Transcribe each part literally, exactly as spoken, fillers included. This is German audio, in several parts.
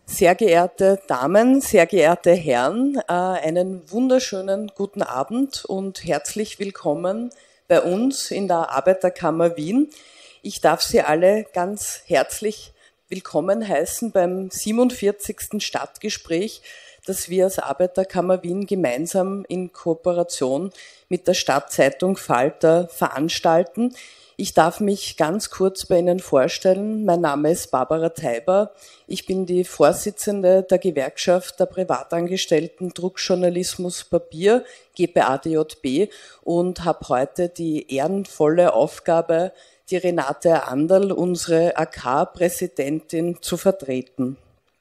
Sehr geehrte Damen, sehr geehrte Herren, äh, einen wunderschönen guten Abend und herzlich willkommen bei uns in der Arbeiterkammer Wien. Ich darf Sie alle ganz herzlich willkommen heißen beim siebenundvierzigsten Stadtgespräch, das wir als Arbeiterkammer Wien gemeinsam in Kooperation mit der Stadtzeitung Falter veranstalten. Ich darf mich ganz kurz bei Ihnen vorstellen. Mein Name ist Barbara Teiber. Ich bin die Vorsitzende der Gewerkschaft der Privatangestellten Druckjournalismus Papier, G P A D J B, und habe heute die ehrenvolle Aufgabe, die Renate Anderl, unsere A K-Präsidentin, zu vertreten.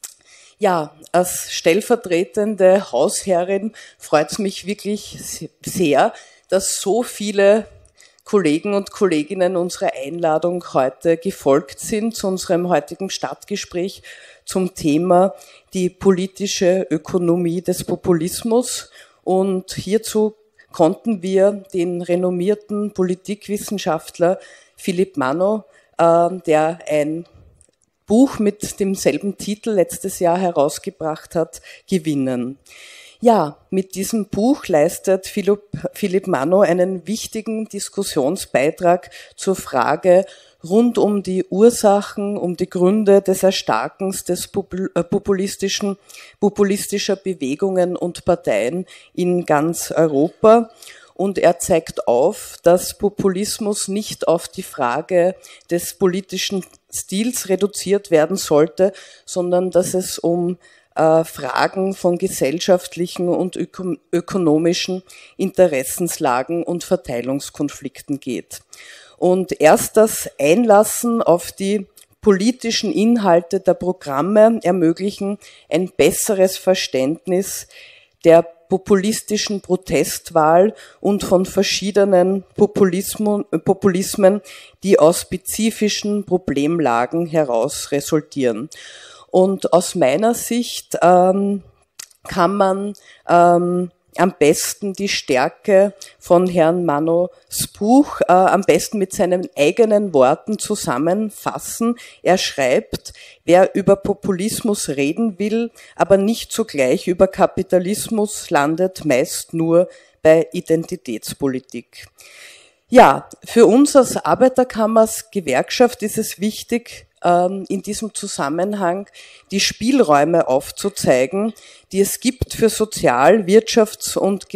Ja, als stellvertretende Hausherrin freut es mich wirklich sehr, dass so viele Kollegen und Kolleginnen unserer Einladung heute gefolgt sind zu unserem heutigen Stadtgespräch zum Thema die politische Ökonomie des Populismus. Und hierzu konnten wir den renommierten Politikwissenschaftler Philipp Mano, äh, der ein Buch mit demselben Titel letztes Jahr herausgebracht hat, gewinnen. Ja, mit diesem Buch leistet Philipp, Philipp Mano einen wichtigen Diskussionsbeitrag zur Frage rund um die Ursachen, um die Gründe des Erstarkens des populistischen, populistischer Bewegungen und Parteien in ganz Europa. Und er zeigt auf, dass Populismus nicht auf die Frage des politischen Stils reduziert werden sollte, sondern dass es um Fragen von gesellschaftlichen und öko ökonomischen Interessenslagen und Verteilungskonflikten geht. Und erst das Einlassen auf die politischen Inhalte der Programme ermöglichen ein besseres Verständnis der populistischen Protestwahl und von verschiedenen Populismen, die aus spezifischen Problemlagen heraus resultieren. Und aus meiner Sicht ähm, kann man ähm, am besten die Stärke von Herrn Manos Buch äh, am besten mit seinen eigenen Worten zusammenfassen. Er schreibt, wer über Populismus reden will, aber nicht zugleich über Kapitalismus, landet meist nur bei Identitätspolitik. Ja, für uns als Arbeiterkammers Gewerkschaft ist es wichtig, in diesem Zusammenhang die Spielräume aufzuzeigen, die es gibt für Sozial-, Wirtschafts- und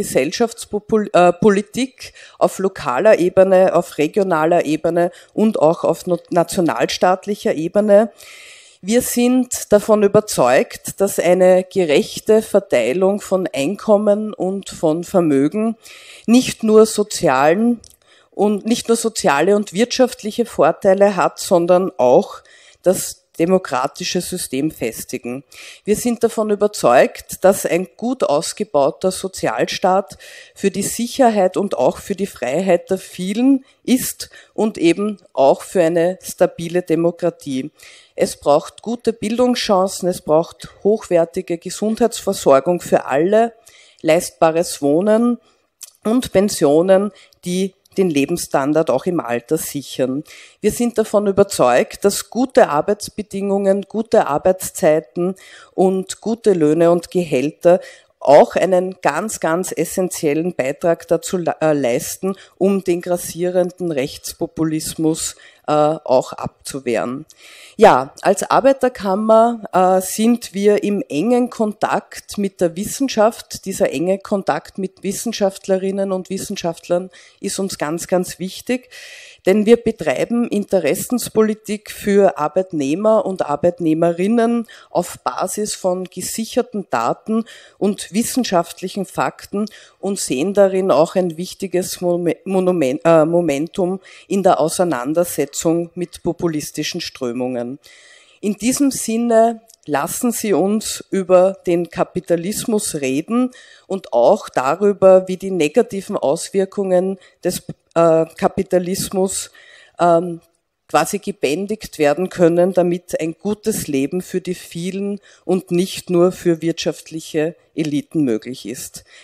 Gesellschaftspolitik auf lokaler Ebene, auf regionaler Ebene und auch auf nationalstaatlicher Ebene. Wir sind davon überzeugt, dass eine gerechte Verteilung von Einkommen und von Vermögen nicht nur sozialen und nicht nur soziale und wirtschaftliche Vorteile hat, sondern auch das demokratische System festigen. Wir sind davon überzeugt, dass ein gut ausgebauter Sozialstaat für die Sicherheit und auch für die Freiheit der vielen ist und eben auch für eine stabile Demokratie. Es braucht gute Bildungschancen, es braucht hochwertige Gesundheitsversorgung für alle, leistbares Wohnen und Pensionen, die den Lebensstandard auch im Alter sichern. Wir sind davon überzeugt, dass gute Arbeitsbedingungen, gute Arbeitszeiten und gute Löhne und Gehälter auch einen ganz, ganz essentiellen Beitrag dazu leisten, um den grassierenden Rechtspopulismus äh, auch abzuwehren. Ja, als Arbeiterkammer äh, sind wir im engen Kontakt mit der Wissenschaft. Dieser enge Kontakt mit Wissenschaftlerinnen und Wissenschaftlern ist uns ganz, ganz wichtig, denn wir betreiben Interessenspolitik für Arbeitnehmer und Arbeitnehmerinnen auf Basis von gesicherten Daten und wissenschaftlichen Fakten und sehen darin auch ein wichtiges Monument, äh, Momentum in der Auseinandersetzung mit populistischen Strömungen. In diesem Sinne lassen Sie uns über den Kapitalismus reden und auch darüber, wie die negativen Auswirkungen des äh, Kapitalismus ähm, quasi gebändigt werden können, damit ein gutes Leben für die vielen und nicht nur für wirtschaftliche Eliten möglich ist.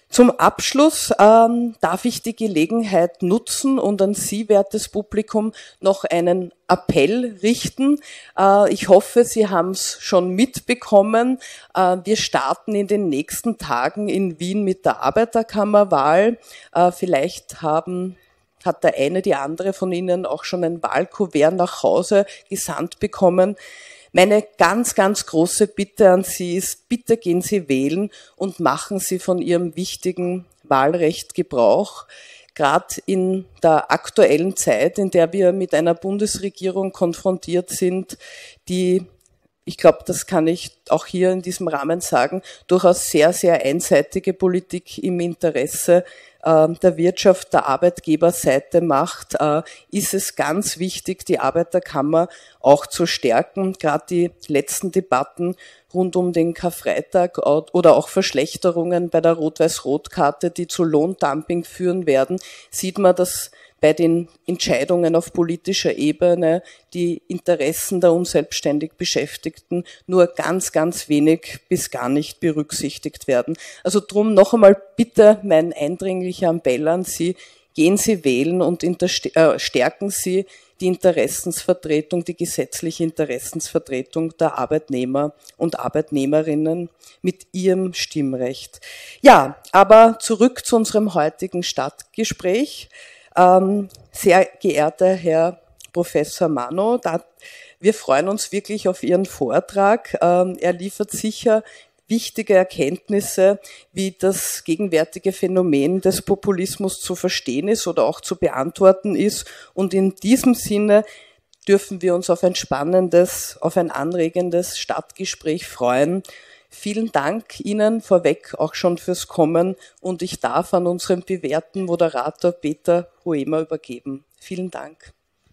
Zum Abschluss ähm, darf ich die Gelegenheit nutzen und an Sie, wertes Publikum, noch einen Appell richten. Äh, ich hoffe, Sie haben es schon mitbekommen. Äh, wir starten in den nächsten Tagen in Wien mit der Arbeiterkammerwahl. Äh, vielleicht haben hat der eine, die andere von Ihnen auch schon ein Wahlkuvert nach Hause gesandt bekommen. Meine ganz, ganz große Bitte an Sie ist, bitte gehen Sie wählen und machen Sie von Ihrem wichtigen Wahlrecht Gebrauch. Gerade in der aktuellen Zeit, in der wir mit einer Bundesregierung konfrontiert sind, die, ich glaube, das kann ich auch hier in diesem Rahmen sagen, durchaus sehr, sehr einseitige Politik im Interesse der Wirtschaft, der Arbeitgeberseite macht, ist es ganz wichtig, die Arbeiterkammer auch zu stärken. Gerade die letzten Debatten rund um den Karfreitag oder auch Verschlechterungen bei der Rot-Weiß-Rot-Karte, die zu Lohndumping führen werden, sieht man, dass bei den Entscheidungen auf politischer Ebene die Interessen der unselbstständig Beschäftigten nur ganz, ganz wenig bis gar nicht berücksichtigt werden. Also drum noch einmal bitte mein eindringlicher Appell an Sie, gehen Sie wählen und stärken Sie die Interessensvertretung, die gesetzliche Interessensvertretung der Arbeitnehmer und Arbeitnehmerinnen mit ihrem Stimmrecht. Ja, aber zurück zu unserem heutigen Stadtgespräch. Ähm, sehr geehrter Herr Professor Mano, da, wir freuen uns wirklich auf Ihren Vortrag. Ähm, er liefert sicher wichtige Erkenntnisse, wie das gegenwärtige Phänomen des Populismus zu verstehen ist oder auch zu beantworten ist. Und in diesem Sinne dürfen wir uns auf ein spannendes, auf ein anregendes Stadtgespräch freuen. Vielen Dank Ihnen vorweg auch schon fürs Kommen und ich darf an unseren bewährten Moderator Peter Hoemer übergeben. Vielen Dank.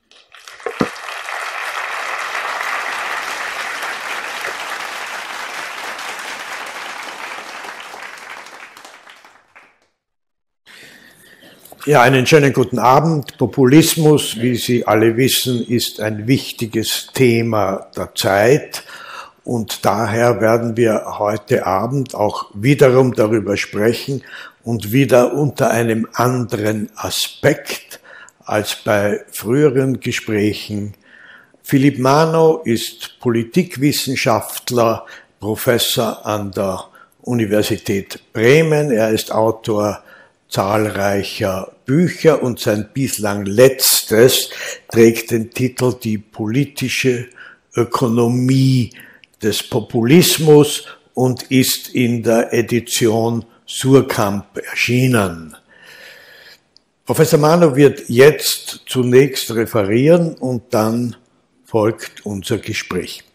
Ja, einen schönen guten Abend. Populismus, wie Sie alle wissen, ist ein wichtiges Thema der Zeit. Und daher werden wir heute Abend auch wiederum darüber sprechen und wieder unter einem anderen Aspekt als bei früheren Gesprächen. Philipp Mano ist Politikwissenschaftler, Professor an der Universität Bremen. Er ist Autor zahlreicher Bücher und sein bislang letztes trägt den Titel Die politische Ökonomie des Populismus und ist in der Edition Suhrkamp erschienen. Professor Mano wird jetzt zunächst referieren und dann folgt unser Gespräch.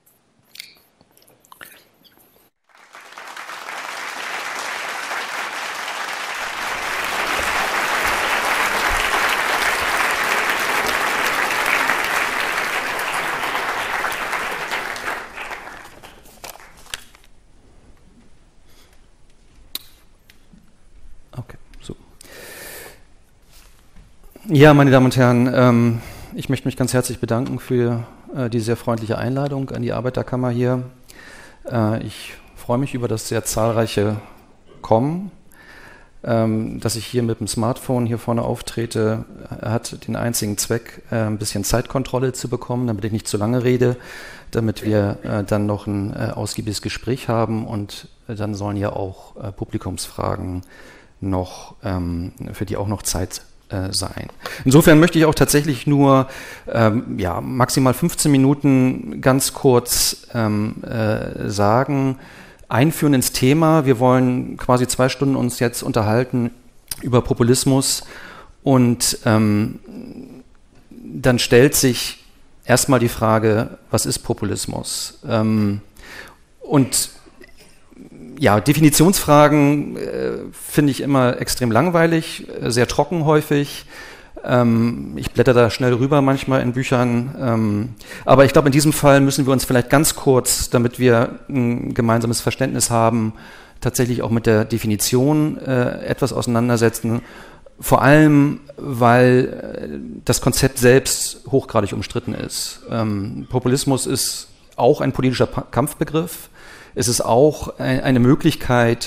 Ja, meine Damen und Herren, ähm, ich möchte mich ganz herzlich bedanken für äh, die sehr freundliche Einladung an die Arbeiterkammer hier. Äh, ich freue mich über das sehr zahlreiche Kommen. Ähm, dass ich hier mit dem Smartphone hier vorne auftrete, hat den einzigen Zweck, äh, ein bisschen Zeitkontrolle zu bekommen, damit ich nicht zu lange rede, damit wir äh, dann noch ein äh, ausgiebiges Gespräch haben und äh, dann sollen ja auch äh, Publikumsfragen noch, ähm, für die auch noch Zeit sein. Insofern möchte ich auch tatsächlich nur ähm, ja, maximal fünfzehn Minuten ganz kurz ähm, äh, sagen, einführen ins Thema. Wir wollen quasi zwei Stunden uns jetzt unterhalten über Populismus und ähm, dann stellt sich erstmal die Frage, was ist Populismus? Ähm, und Ja, Definitionsfragen äh, finde ich immer extrem langweilig, äh, sehr trocken häufig. Ähm, ich blätter da schnell rüber manchmal in Büchern. Ähm, aber ich glaube, in diesem Fall müssen wir uns vielleicht ganz kurz, damit wir ein gemeinsames Verständnis haben, tatsächlich auch mit der Definition äh, etwas auseinandersetzen. Vor allem, weil äh, das Konzept selbst hochgradig umstritten ist. Ähm, Populismus ist auch ein politischer Pa- Kampfbegriff. Es ist auch eine Möglichkeit,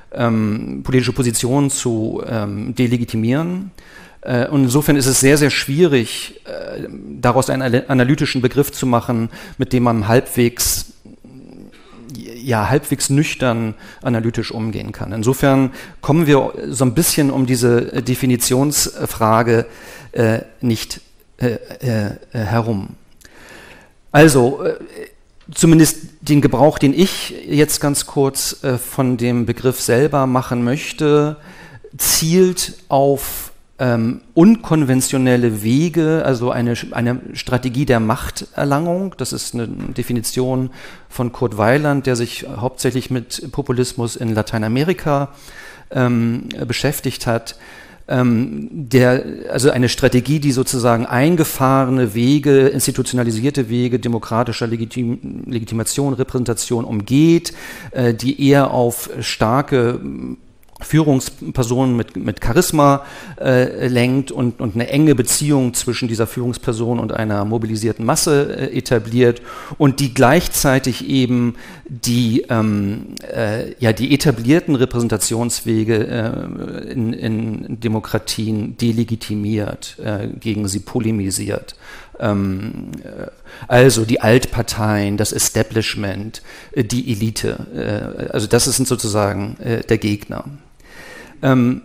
ähm, politische Positionen zu ähm, delegitimieren. Äh, und insofern ist es sehr, sehr schwierig, äh, daraus einen analytischen Begriff zu machen, mit dem man halbwegs ja, halbwegs nüchtern analytisch umgehen kann. Insofern kommen wir so ein bisschen um diese Definitionsfrage äh, nicht äh, äh, herum. Also, äh, zumindest den Gebrauch, den ich jetzt ganz kurz äh, von dem Begriff selber machen möchte, zielt auf Ähm, unkonventionelle Wege, also eine, eine Strategie der Machterlangung. Das ist eine Definition von Kurt Weiland, der sich hauptsächlich mit Populismus in Lateinamerika ähm, beschäftigt hat. Ähm, der, also eine Strategie, die sozusagen eingefahrene Wege, institutionalisierte Wege demokratischer Legitim, Legitimation, Repräsentation umgeht, äh, die eher auf starke Führungspersonen mit, mit Charisma äh, lenkt und, und eine enge Beziehung zwischen dieser Führungsperson und einer mobilisierten Masse äh, etabliert und die gleichzeitig eben die, ähm, äh, ja, die etablierten Repräsentationswege äh, in, in Demokratien delegitimiert, äh, gegen sie polemisiert. Ähm, äh, also die Altparteien, das Establishment, äh, die Elite, äh, also das sind sozusagen äh, der Gegner. Ähm,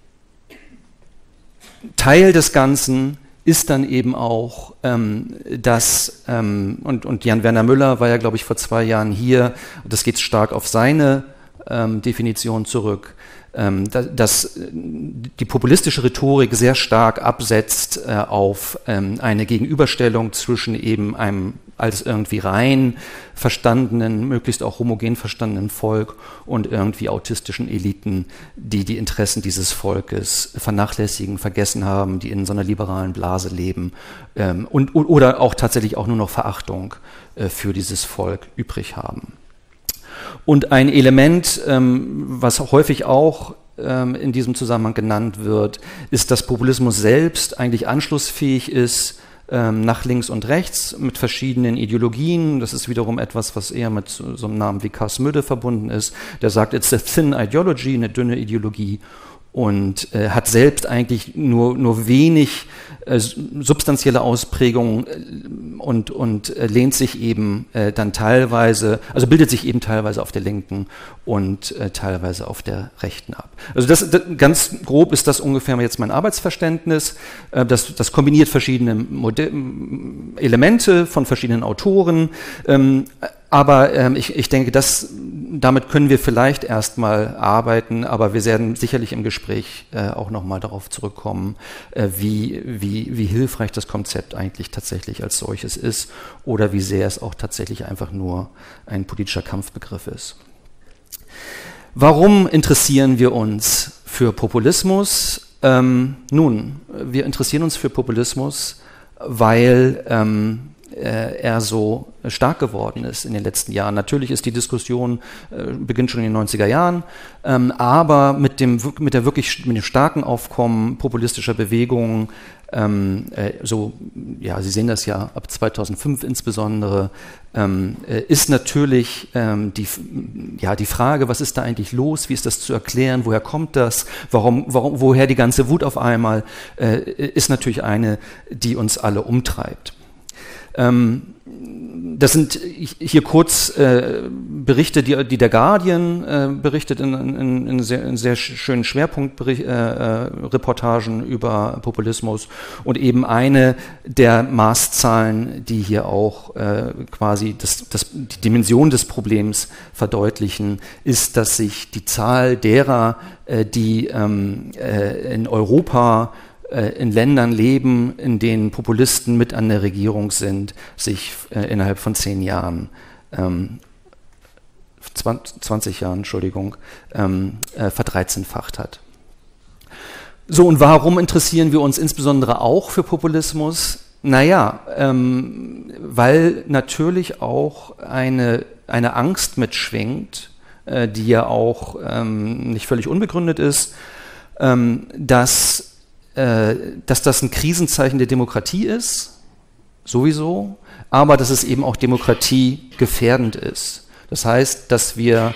Teil des Ganzen ist dann eben auch, ähm, dass, ähm, und, und Jan-Werner Müller war ja, glaube ich, vor zwei Jahren hier, das geht stark auf seine ähm, Definition zurück, ähm, da, dass die populistische Rhetorik sehr stark absetzt äh, auf ähm, eine Gegenüberstellung zwischen eben einem als irgendwie rein verstandenen, möglichst auch homogen verstandenen Volk und irgendwie autistischen Eliten, die die Interessen dieses Volkes vernachlässigen, vergessen haben, die in so einer liberalen Blase leben ähm, und, oder auch tatsächlich auch nur noch Verachtung äh, für dieses Volk übrig haben. Und ein Element, ähm, was häufig auch ähm, in diesem Zusammenhang genannt wird, ist, dass Populismus selbst eigentlich anschlussfähig ist nach links und rechts mit verschiedenen Ideologien. Das ist wiederum etwas, was eher mit so, so einem Namen wie Cas Mudde verbunden ist. Der sagt, it's a thin ideology, eine dünne Ideologie, und äh, hat selbst eigentlich nur, nur wenig äh, substanzielle Ausprägungen äh, und, und äh, lehnt sich eben äh, dann teilweise, also bildet sich eben teilweise auf der linken und äh, teilweise auf der rechten ab. Also das, das ganz grob ist das ungefähr jetzt mein Arbeitsverständnis. Äh, das, das kombiniert verschiedene Mode- Elemente von verschiedenen Autoren. Ähm, Aber ähm, ich, ich denke, das, damit können wir vielleicht erstmal arbeiten, aber wir werden sicherlich im Gespräch äh, auch nochmal darauf zurückkommen, äh, wie, wie, wie hilfreich das Konzept eigentlich tatsächlich als solches ist oder wie sehr es auch tatsächlich einfach nur ein politischer Kampfbegriff ist. Warum interessieren wir uns für Populismus? Ähm, nun, wir interessieren uns für Populismus, weil ähm, er so stark geworden ist in den letzten Jahren. Natürlich ist die Diskussion, äh, beginnt schon in den neunziger Jahren, ähm, aber mit dem, mit der wirklich, mit dem starken Aufkommen populistischer Bewegungen, ähm, äh, so, ja, Sie sehen das ja ab zweitausendfünf insbesondere, ähm, äh, ist natürlich ähm, die, ja, die Frage, was ist da eigentlich los, wie ist das zu erklären, woher kommt das, warum, warum, woher die ganze Wut auf einmal, äh, ist natürlich eine, die uns alle umtreibt. Ähm, das sind hier kurz äh, Berichte, die, die der Guardian äh, berichtet in, in, in, sehr, in sehr schönen Schwerpunktreportagen äh, über Populismus, und eben eine der Maßzahlen, die hier auch äh, quasi das, das, die Dimension des Problems verdeutlichen, ist, dass sich die Zahl derer, äh, die ähm, äh, in Europa in Ländern leben, in denen Populisten mit an der Regierung sind, sich äh, innerhalb von zehn Jahren, ähm, zwanzig Jahren, Entschuldigung, ähm, äh, verdreizehnfacht hat. So, und warum interessieren wir uns insbesondere auch für Populismus? Naja, ähm, weil natürlich auch eine, eine Angst mitschwingt, äh, die ja auch ähm, nicht völlig unbegründet ist, ähm, dass dass das ein Krisenzeichen der Demokratie ist, sowieso, aber dass es eben auch demokratiegefährdend ist. Das heißt, dass wir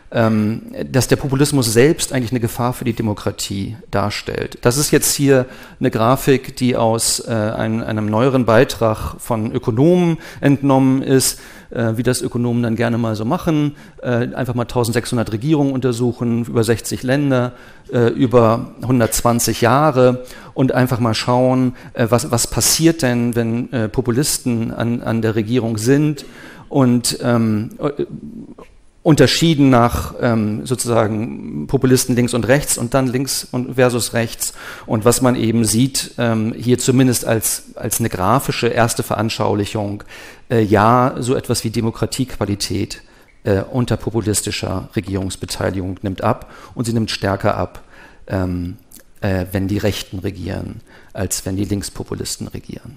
ähm, dass der Populismus selbst eigentlich eine Gefahr für die Demokratie darstellt. Das ist jetzt hier eine Grafik, die aus äh, ein, einem neueren Beitrag von Ökonomen entnommen ist, äh, wie das Ökonomen dann gerne mal so machen, äh, einfach mal eintausendsechshundert Regierungen untersuchen, über sechzig Länder, äh, über hundertzwanzig Jahre und einfach mal schauen, äh, was, was passiert denn, wenn äh, Populisten an, an der Regierung sind und ähm, unterschieden nach ähm, sozusagen Populisten links und rechts und dann links und versus rechts. Und was man eben sieht, ähm, hier zumindest als, als eine grafische erste Veranschaulichung, äh, ja, so etwas wie Demokratiequalität äh, unter populistischer Regierungsbeteiligung nimmt ab und sie nimmt stärker ab, ähm, äh, wenn die Rechten regieren, als wenn die Linkspopulisten regieren.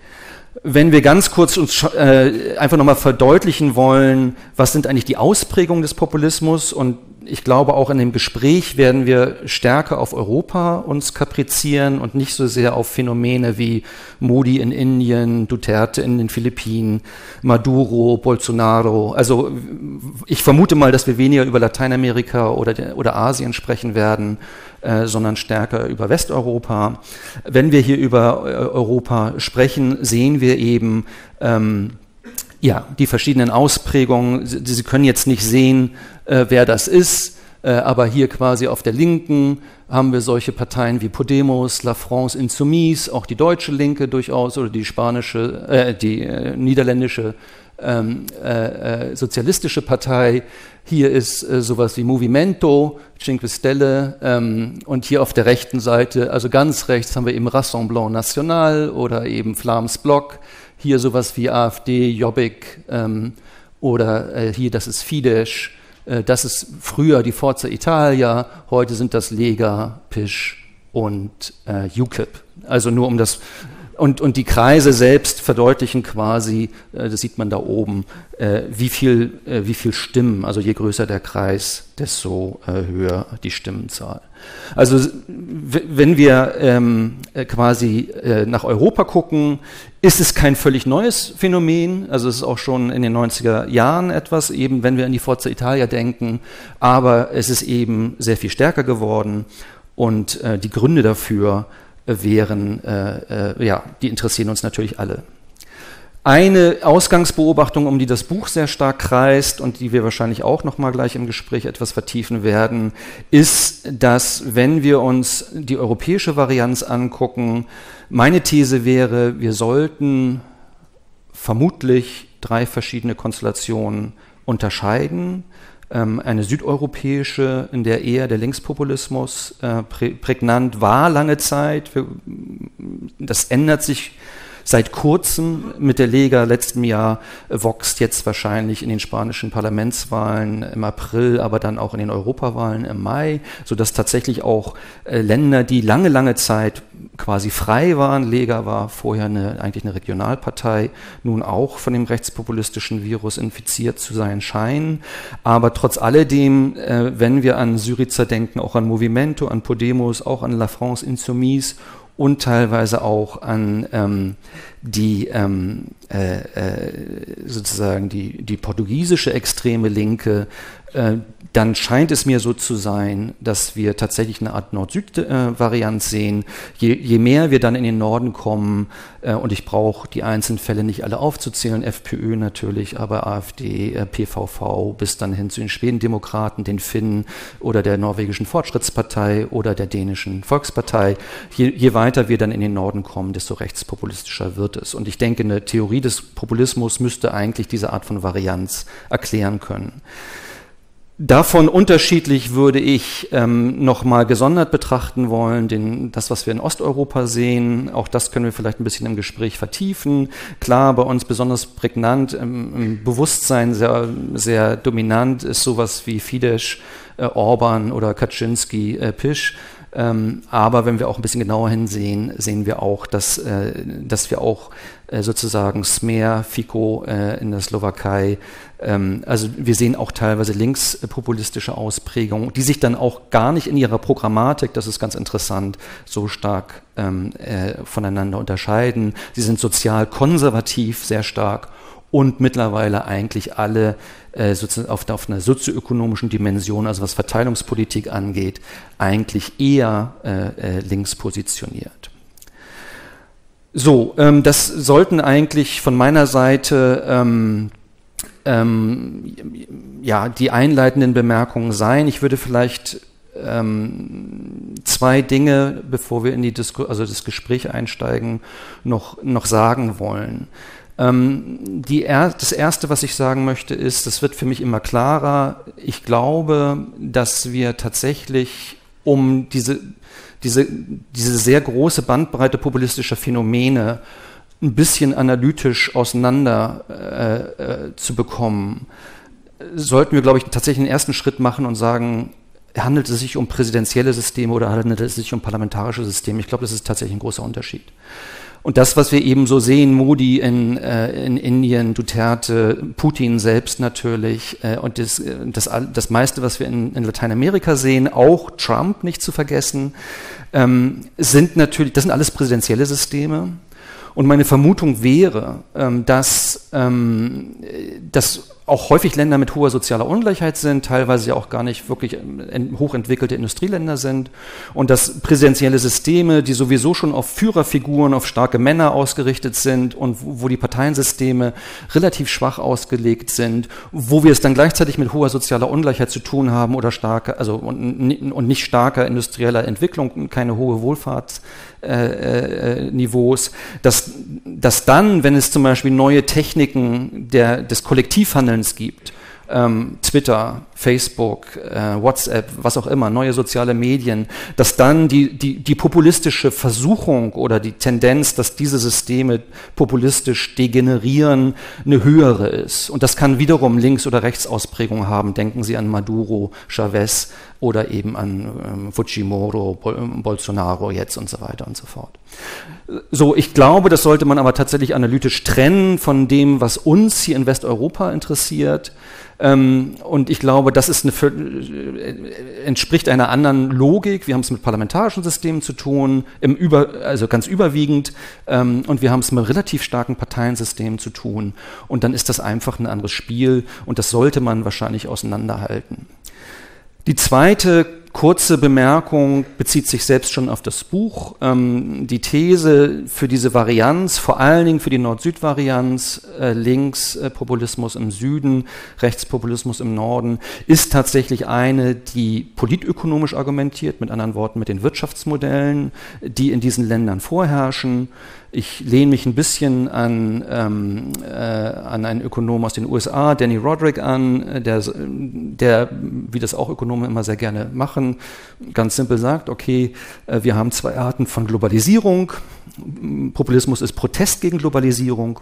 Wenn wir ganz kurz uns äh, einfach nochmal verdeutlichen wollen, was sind eigentlich die Ausprägungen des Populismus, und ich glaube auch in dem Gespräch werden wir stärker auf Europa uns kaprizieren und nicht so sehr auf Phänomene wie Modi in Indien, Duterte in den Philippinen, Maduro, Bolsonaro. Also ich vermute mal, dass wir weniger über Lateinamerika oder, oder Asien sprechen werden, äh, sondern stärker über Westeuropa. Wenn wir hier über äh, Europa sprechen, sehen wir eben ähm, ja, die verschiedenen Ausprägungen. Sie, Sie können jetzt nicht sehen, äh, wer das ist, äh, aber hier quasi auf der Linken haben wir solche Parteien wie Podemos, La France Insoumise, auch die deutsche Linke durchaus oder die spanische, äh, die äh, niederländische ähm, äh, äh, sozialistische Partei. Hier ist äh, sowas wie Movimento, Cinque Stelle, ähm, und hier auf der rechten Seite, also ganz rechts, haben wir eben Rassemblement National oder eben Flams Block. Hier sowas wie AfD, Jobbik ähm, oder äh, hier, das ist Fidesz, äh, das ist früher die Forza Italia, heute sind das Lega, P I S und äh, U K I P. Also nur um das, und, und die Kreise selbst verdeutlichen quasi, äh, das sieht man da oben, äh, wie viel, äh, wie viel Stimmen, also je größer der Kreis, desto äh, höher die Stimmenzahl. Also w- wenn wir ähm, äh, quasi äh, nach Europa gucken, ist es kein völlig neues Phänomen, also es ist auch schon in den neunziger Jahren etwas, eben wenn wir an die Forza Italia denken, aber es ist eben sehr viel stärker geworden und äh, die Gründe dafür äh, wären, äh, äh, ja, die interessieren uns natürlich alle. Eine Ausgangsbeobachtung, um die das Buch sehr stark kreist und die wir wahrscheinlich auch noch mal gleich im Gespräch etwas vertiefen werden, ist, dass, wenn wir uns die europäische Varianz angucken, meine These wäre, wir sollten vermutlich drei verschiedene Konstellationen unterscheiden. Ähm, eine südeuropäische, in der eher der Linkspopulismus äh, prä- prägnant war lange Zeit. Wir, das ändert sich seit kurzem mit der Lega letztem Jahr, äh, Vox jetzt wahrscheinlich in den spanischen Parlamentswahlen im April, aber dann auch in den Europawahlen im Mai, sodass tatsächlich auch äh, Länder, die lange, lange Zeit quasi frei waren, Lega war vorher eine, eigentlich eine Regionalpartei, nun auch von dem rechtspopulistischen Virus infiziert zu sein scheinen. Aber trotz alledem, äh, wenn wir an Syriza denken, auch an Movimento, an Podemos, auch an La France Insoumise und teilweise auch an ähm, die ähm, äh, äh, sozusagen die, die portugiesische extreme Linke, äh, dann scheint es mir so zu sein, dass wir tatsächlich eine Art Nord-Süd-Variant äh, sehen. Je, je mehr wir dann in den Norden kommen, äh, und ich brauche die einzelnen Fälle nicht alle aufzuzählen, FPÖ natürlich, aber AfD, äh, P V V, bis dann hin zu den Schwedendemokraten, den Finnen oder der norwegischen Fortschrittspartei oder der dänischen Volkspartei. Je, je weiter wir dann in den Norden kommen, desto rechtspopulistischer wird es. Und ich denke, eine Theorie des Populismus müsste eigentlich diese Art von Varianz erklären können. Davon unterschiedlich würde ich ähm, nochmal gesondert betrachten wollen, den, das, was wir in Osteuropa sehen. Auch das können wir vielleicht ein bisschen im Gespräch vertiefen. Klar, bei uns besonders prägnant, im, im Bewusstsein sehr, sehr dominant ist sowas wie Fidesz, äh, Orban oder Kaczynski, äh, P I S. Ähm, aber wenn wir auch ein bisschen genauer hinsehen, sehen wir auch, dass, äh, dass wir auch äh, sozusagen Smer, Fico äh, in der Slowakei, ähm, also wir sehen auch teilweise linkspopulistische Ausprägungen, die sich dann auch gar nicht in ihrer Programmatik, das ist ganz interessant, so stark ähm, äh, voneinander unterscheiden. Sie sind sozial konservativ sehr stark und mittlerweile eigentlich alle äh, sozusagen auf, auf einer sozioökonomischen Dimension, also was Verteilungspolitik angeht, eigentlich eher äh, äh, links positioniert. So, ähm, das sollten eigentlich von meiner Seite ähm, ähm, ja, die einleitenden Bemerkungen sein. Ich würde vielleicht ähm, zwei Dinge, bevor wir in die Disku- also das Gespräch einsteigen, noch, noch sagen wollen. Ähm, die er- das Erste, was ich sagen möchte, ist, das wird für mich immer klarer, ich glaube, dass wir tatsächlich um diese Diese, diese sehr große Bandbreite populistischer Phänomene ein bisschen analytisch auseinander äh, äh, zu bekommen, sollten wir, glaube ich, tatsächlich einen ersten Schritt machen und sagen, handelt es sich um präsidentielle Systeme oder handelt es sich um parlamentarische Systeme? Ich glaube, das ist tatsächlich ein großer Unterschied. Und das, was wir eben so sehen, Modi in, äh, in Indien, Duterte, Putin selbst natürlich äh, und das, das, das meiste, was wir in, in Lateinamerika sehen, auch Trump nicht zu vergessen, ähm, sind natürlich, das sind alles präsidentielle Systeme. Und meine Vermutung wäre, ähm, dass, ähm, dass auch häufig Länder mit hoher sozialer Ungleichheit sind, teilweise ja auch gar nicht wirklich hochentwickelte Industrieländer sind und dass präsidentielle Systeme, die sowieso schon auf Führerfiguren, auf starke Männer ausgerichtet sind und wo die Parteiensysteme relativ schwach ausgelegt sind, wo wir es dann gleichzeitig mit hoher sozialer Ungleichheit zu tun haben oder starke, also und, und nicht starker industrieller Entwicklung, keine hohe Wohlfahrtsniveaus, dass, dass dann, wenn es zum Beispiel neue Techniken der, des Kollektivhandelns gibt, ähm, Twitter, Facebook, äh, WhatsApp, was auch immer, neue soziale Medien, dass dann die, die, die populistische Versuchung oder die Tendenz, dass diese Systeme populistisch degenerieren, eine höhere ist. Und das kann wiederum Links- oder Rechtsausprägung haben. Denken Sie an Maduro, Chavez oder eben an ähm, Fujimori, Bol- Bolsonaro jetzt und so weiter und so fort. So, ich glaube, das sollte man aber tatsächlich analytisch trennen von dem, was uns hier in Westeuropa interessiert. Ähm, und ich glaube, das ist eine, äh, entspricht einer anderen Logik. Wir haben es mit parlamentarischen Systemen zu tun, im über, also ganz überwiegend, ähm, und wir haben es mit relativ starken Parteiensystemen zu tun. Und dann ist das einfach ein anderes Spiel und das sollte man wahrscheinlich auseinanderhalten. Die zweite kurze Bemerkung bezieht sich selbst schon auf das Buch. Ähm, die These für diese Varianz, vor allen Dingen für die Nord-Süd-Varianz, äh, Linkspopulismus im Süden, Rechtspopulismus im Norden, ist tatsächlich eine, die politökonomisch argumentiert, mit anderen Worten mit den Wirtschaftsmodellen, die in diesen Ländern vorherrschen. Ich lehne mich ein bisschen an, ähm, äh, an einen Ökonom aus den U S A, Danny Roderick, an, der, der, wie das auch Ökonomen immer sehr gerne machen, ganz simpel sagt, okay, äh, wir haben zwei Arten von Globalisierung. Populismus ist Protest gegen Globalisierung.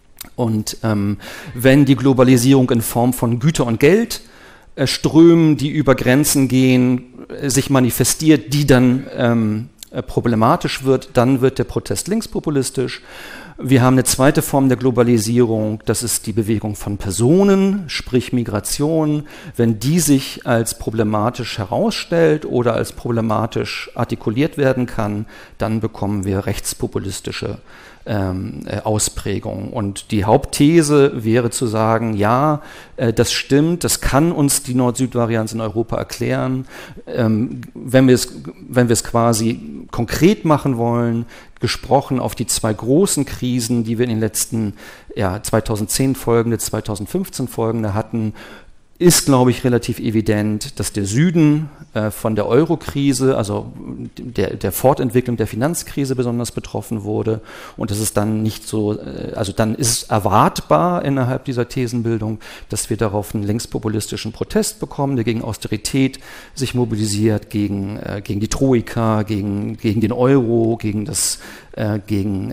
Und ähm, wenn die Globalisierung in Form von Güter und Geld äh, Strömen, die über Grenzen gehen, äh, sich manifestiert, die dann ähm, problematisch wird, dann wird der Protest linkspopulistisch. Wir haben eine zweite Form der Globalisierung, das ist die Bewegung von Personen, sprich Migration. Wenn die sich als problematisch herausstellt oder als problematisch artikuliert werden kann, dann bekommen wir rechtspopulistische ähm, äh, Ausprägungen. Und die Hauptthese wäre zu sagen, ja, äh, das stimmt, das kann uns die Nord-Süd-Varianz in Europa erklären. Ähm, wenn wir es, wenn wir es quasi konkret machen wollen, gesprochen auf die zwei großen Krisen, die wir in den letzten ja, zweitausendzehn folgende, zweitausendfünfzehn folgende hatten, ist, glaube ich, relativ evident, dass der Süden äh, von der Euro-Krise, also der, der Fortentwicklung der Finanzkrise besonders betroffen wurde und dass es dann nicht so, äh, also dann ist erwartbar innerhalb dieser Thesenbildung, dass wir darauf einen linkspopulistischen Protest bekommen, der gegen Austerität sich mobilisiert, gegen, äh, gegen die Troika, gegen, gegen den Euro, gegen das Gegen,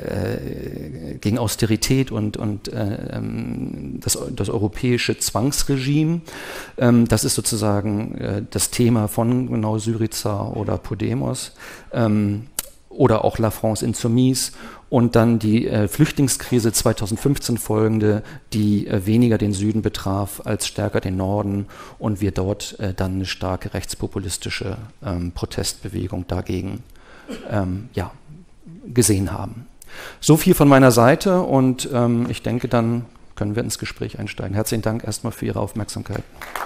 äh, gegen Austerität und, und äh, das, das europäische Zwangsregime. Ähm, das ist sozusagen äh, das Thema von genau Syriza oder Podemos ähm, oder auch La France Insoumise. Und dann die äh, Flüchtlingskrise zweitausendfünfzehn folgende, die äh, weniger den Süden betraf als stärker den Norden und wir dort äh, dann eine starke rechtspopulistische ähm, Protestbewegung dagegen ähm, ja, gesehen haben. So viel von meiner Seite und ähm, ich denke, dann können wir ins Gespräch einsteigen. Herzlichen Dank erstmal für Ihre Aufmerksamkeit.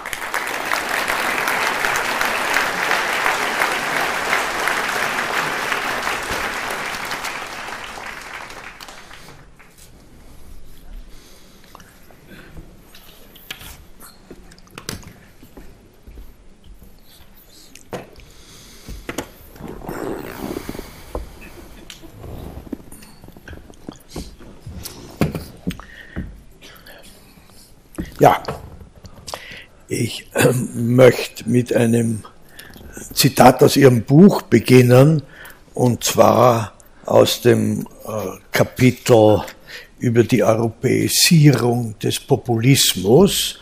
Ja, ich äh, möchte mit einem Zitat aus Ihrem Buch beginnen, und zwar aus dem äh, Kapitel über die Europäisierung des Populismus.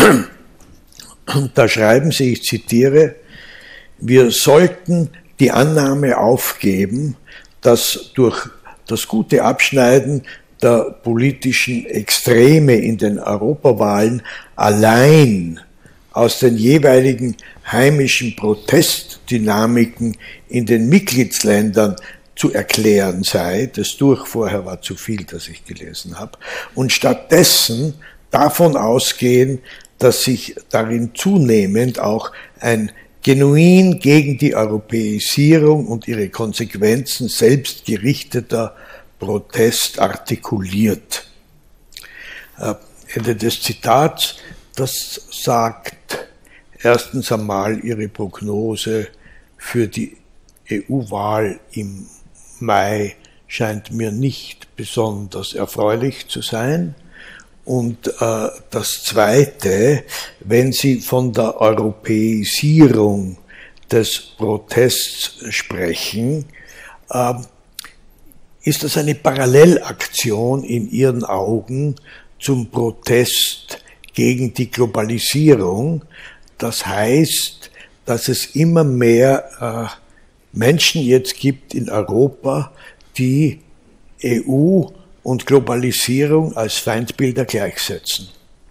Da schreiben Sie, ich zitiere, wir sollten die Annahme aufgeben, dass durch das gute Abschneiden der politischen Extreme in den Europawahlen allein aus den jeweiligen heimischen Protestdynamiken in den Mitgliedsländern zu erklären sei. Das durch vorher war zu viel, das ich gelesen habe. Und stattdessen davon ausgehen, dass sich darin zunehmend auch ein genuin gegen die Europäisierung und ihre Konsequenzen selbst gerichteter Protest artikuliert. Äh, Ende des Zitats, das sagt erstens einmal Ihre Prognose für die E U-Wahl im Mai scheint mir nicht besonders erfreulich zu sein. Und äh, das Zweite, wenn Sie von der Europäisierung des Protests sprechen, äh, ist das eine Parallelaktion in Ihren Augen zum Protest gegen die Globalisierung? Das heißt, dass es immer mehr äh, Menschen jetzt gibt in Europa, die E U und Globalisierung als Feindbilder gleichsetzen.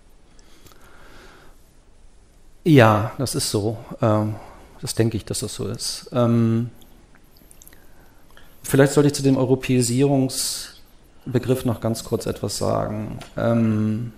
Ja, das ist so. Ähm, das denke ich, dass das so ist. Ähm, vielleicht sollte ich zu dem Europäisierungsbegriff noch ganz kurz etwas sagen. Ähm,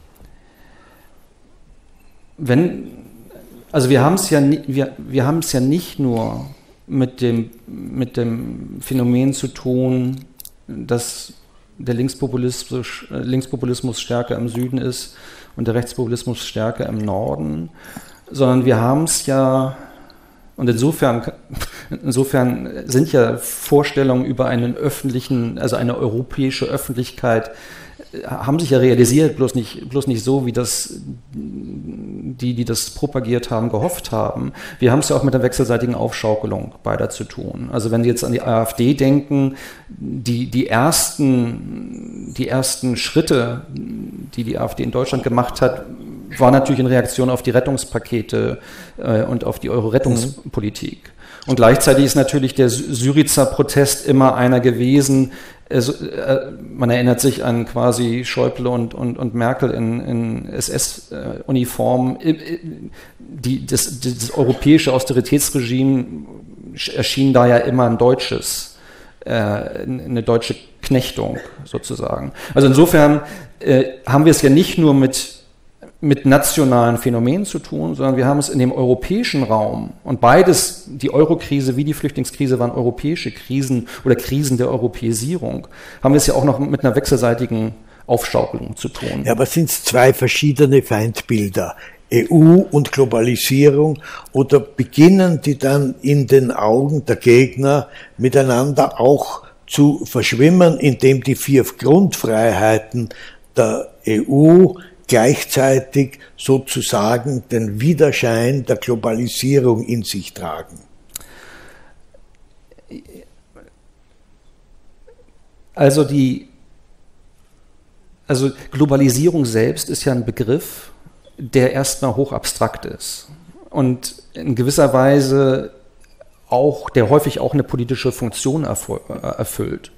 wenn, also wir haben es ja, wir, wir haben es ja nicht nur mit dem, mit dem Phänomen zu tun, dass der Linkspopulismus, Linkspopulismus stärker im Süden ist und der Rechtspopulismus stärker im Norden, sondern wir haben es ja, und insofern, insofern sind ja Vorstellungen über einen öffentlichen, also eine europäische Öffentlichkeit, haben sich ja realisiert, bloß nicht, bloß nicht so, wie das die, die das propagiert haben, gehofft haben. Wir haben es ja auch mit der wechselseitigen Aufschaukelung beider zu tun. Also wenn Sie jetzt an die AfD denken, die, die, ersten, die ersten Schritte, die die AfD in Deutschland gemacht hat, war natürlich in Reaktion auf die Rettungspakete äh, und auf die Euro-Rettungspolitik. Mhm. Und gleichzeitig ist natürlich der Syrizer Protest immer einer gewesen. Also, äh, man erinnert sich an quasi Schäuble und, und, und Merkel in, in S S-Uniform. Äh, die, das, das europäische Austeritätsregime erschien da ja immer ein deutsches, äh, eine deutsche Knechtung sozusagen. Also insofern äh, haben wir es ja nicht nur mit mit nationalen Phänomenen zu tun, sondern wir haben es in dem europäischen Raum, und beides, die Eurokrise wie die Flüchtlingskrise, waren europäische Krisen oder Krisen der Europäisierung, haben wir es ja auch noch mit einer wechselseitigen Aufschaukelung zu tun. Ja, aber sind es zwei verschiedene Feindbilder, E U und Globalisierung, oder beginnen die dann in den Augen der Gegner miteinander auch zu verschwimmen, indem die vier Grundfreiheiten der E U gleichzeitig sozusagen den Widerschein der Globalisierung in sich tragen? Also die, also Globalisierung selbst ist ja ein Begriff, der erstmal hoch abstrakt ist und in gewisser Weise auch, der häufig auch eine politische Funktion erfüllt.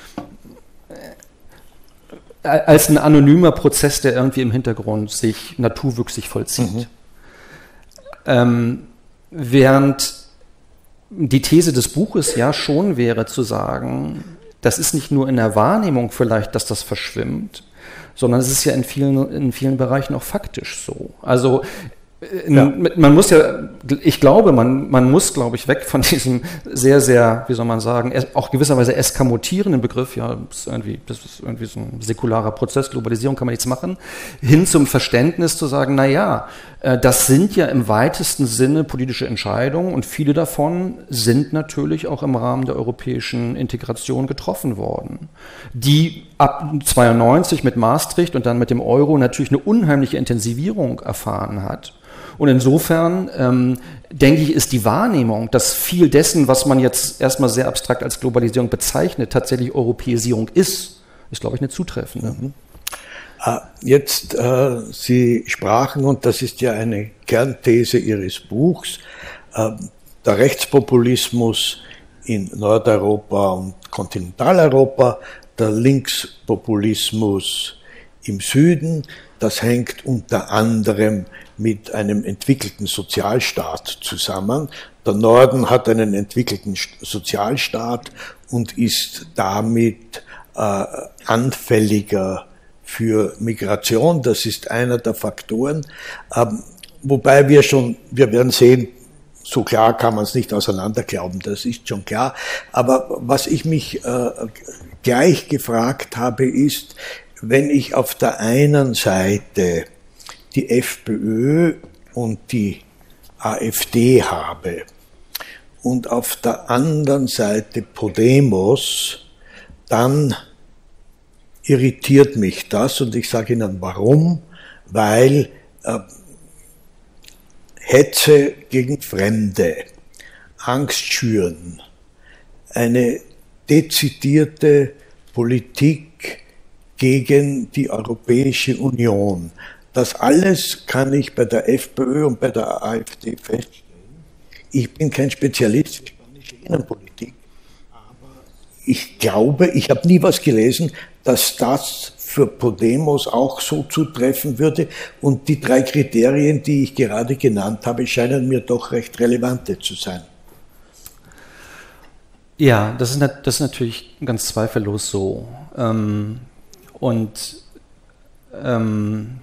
Als ein anonymer Prozess, der irgendwie im Hintergrund sich naturwüchsig vollzieht. Mhm. Ähm, während die These des Buches ja schon wäre zu sagen, das ist nicht nur in der Wahrnehmung vielleicht, dass das verschwimmt, sondern es ist ja in vielen, in vielen Bereichen auch faktisch so. Also Ja. Man muss ja, ich glaube, man, man muss, glaube ich, weg von diesem sehr, sehr, wie soll man sagen, auch gewisserweise eskamotierenden Begriff, ja, das ist irgendwie, das ist irgendwie so ein säkularer Prozess, Globalisierung kann man nichts machen, hin zum Verständnis zu sagen, na ja, das sind ja im weitesten Sinne politische Entscheidungen und viele davon sind natürlich auch im Rahmen der europäischen Integration getroffen worden, die ab zweiundneunzig mit Maastricht und dann mit dem Euro natürlich eine unheimliche Intensivierung erfahren hat. Und insofern, ähm, denke ich, ist die Wahrnehmung, dass viel dessen, was man jetzt erstmal sehr abstrakt als Globalisierung bezeichnet, tatsächlich Europäisierung ist, ist, glaube ich, eine zutreffende. Mhm. Jetzt, äh, Sie sprachen, und das ist ja eine Kernthese Ihres Buchs, äh, der Rechtspopulismus in Nordeuropa und Kontinentaleuropa, der Linkspopulismus im Süden, das hängt unter anderem mit einem entwickelten Sozialstaat zusammen. Der Norden hat einen entwickelten Sozialstaat und ist damit äh, anfälliger für Migration. Das ist einer der Faktoren. Ähm, wobei wir schon, wir werden sehen, so klar kann man es nicht auseinanderglauben, das ist schon klar. Aber was ich mich äh, gleich gefragt habe, ist, wenn ich auf der einen Seite die FPÖ und die AfD habe und auf der anderen Seite Podemos, dann irritiert mich das und ich sage Ihnen warum, weil äh, Hetze gegen Fremde, Angst schüren, eine dezidierte Politik gegen die Europäische Union. Das alles kann ich bei der FPÖ und bei der AfD feststellen. Ich bin kein Spezialist für spanische Innenpolitik, aber ich glaube, ich habe nie was gelesen, dass das für Podemos auch so zutreffen würde. Und die drei Kriterien, die ich gerade genannt habe, scheinen mir doch recht relevante zu sein. Ja, das ist, das ist natürlich ganz zweifellos so. Ähm, und ähm,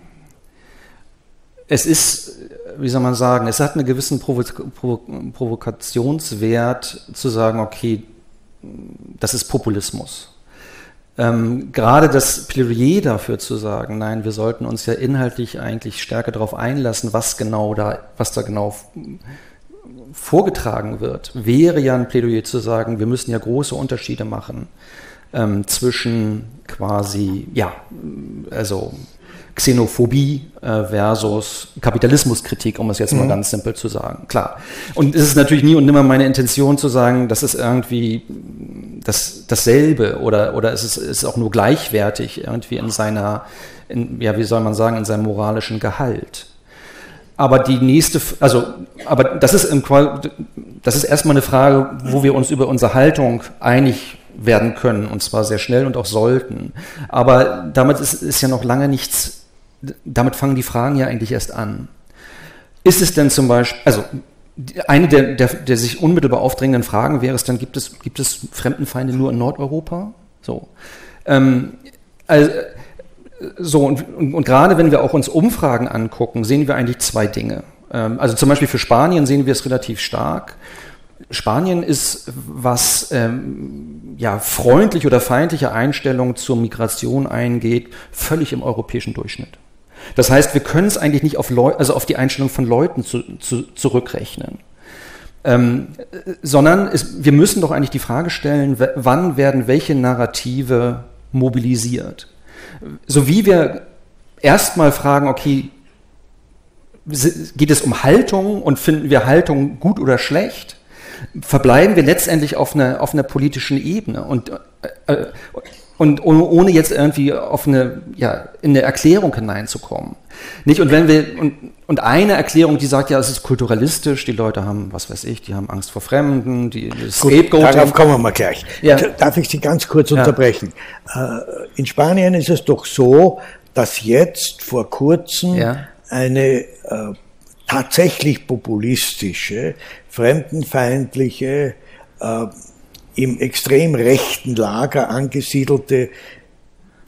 es ist, wie soll man sagen, es hat einen gewissen Provo- Provo- Provokationswert zu sagen, okay, das ist Populismus. Ähm, gerade das Plädoyer dafür zu sagen, nein, wir sollten uns ja inhaltlich eigentlich stärker darauf einlassen, was genau da, was da genau vorgetragen wird, wäre ja ein Plädoyer zu sagen, wir müssen ja große Unterschiede machen ähm, zwischen quasi, ja, also Xenophobie äh, versus Kapitalismuskritik, um es jetzt mhm. mal ganz simpel zu sagen. Klar. Und es ist natürlich nie und nimmer meine Intention zu sagen, das ist irgendwie das, dasselbe oder, oder es ist, ist auch nur gleichwertig irgendwie in seiner, in, ja, wie soll man sagen, in seinem moralischen Gehalt. Aber die nächste, also, aber das ist im das ist erstmal eine Frage, wo wir uns über unsere Haltung einig werden können, und zwar sehr schnell und auch sollten. Aber damit ist, ist ja noch lange nichts, damit fangen die Fragen ja eigentlich erst an. Ist es denn zum Beispiel, also eine der, der, der sich unmittelbar aufdrängenden Fragen wäre es dann, gibt es, gibt es Fremdenfeinde nur in Nordeuropa? So. Ähm, also, so und, und, und gerade wenn wir auch uns Umfragen angucken, sehen wir eigentlich zwei Dinge. Ähm, also zum Beispiel für Spanien sehen wir es relativ stark. Spanien ist, was ähm, ja, freundliche oder feindliche Einstellungen zur Migration eingeht, völlig im europäischen Durchschnitt. Das heißt, wir können es eigentlich nicht auf, Leu- also auf die Einstellung von Leuten zu, zu, zurückrechnen, ähm, sondern es, wir müssen doch eigentlich die Frage stellen, w- wann werden welche Narrative mobilisiert? So wie wir erstmal fragen, okay, geht es um Haltung und finden wir Haltung gut oder schlecht? Verbleiben wir letztendlich auf einer, auf einer politischen Ebene und, äh, und ohne jetzt irgendwie auf eine, ja, in eine Erklärung hineinzukommen. Nicht? Und wenn wir, und, und eine Erklärung, die sagt, ja, es ist kulturalistisch, die Leute haben, was weiß ich, die haben Angst vor Fremden, die Scapegoat. Darauf kommen wir mal gleich. Ja. Darf ich Sie ganz kurz ja. unterbrechen? In Spanien ist es doch so, dass jetzt vor kurzem ja. eine äh, tatsächlich populistische, fremdenfeindliche, äh, im extrem rechten Lager angesiedelte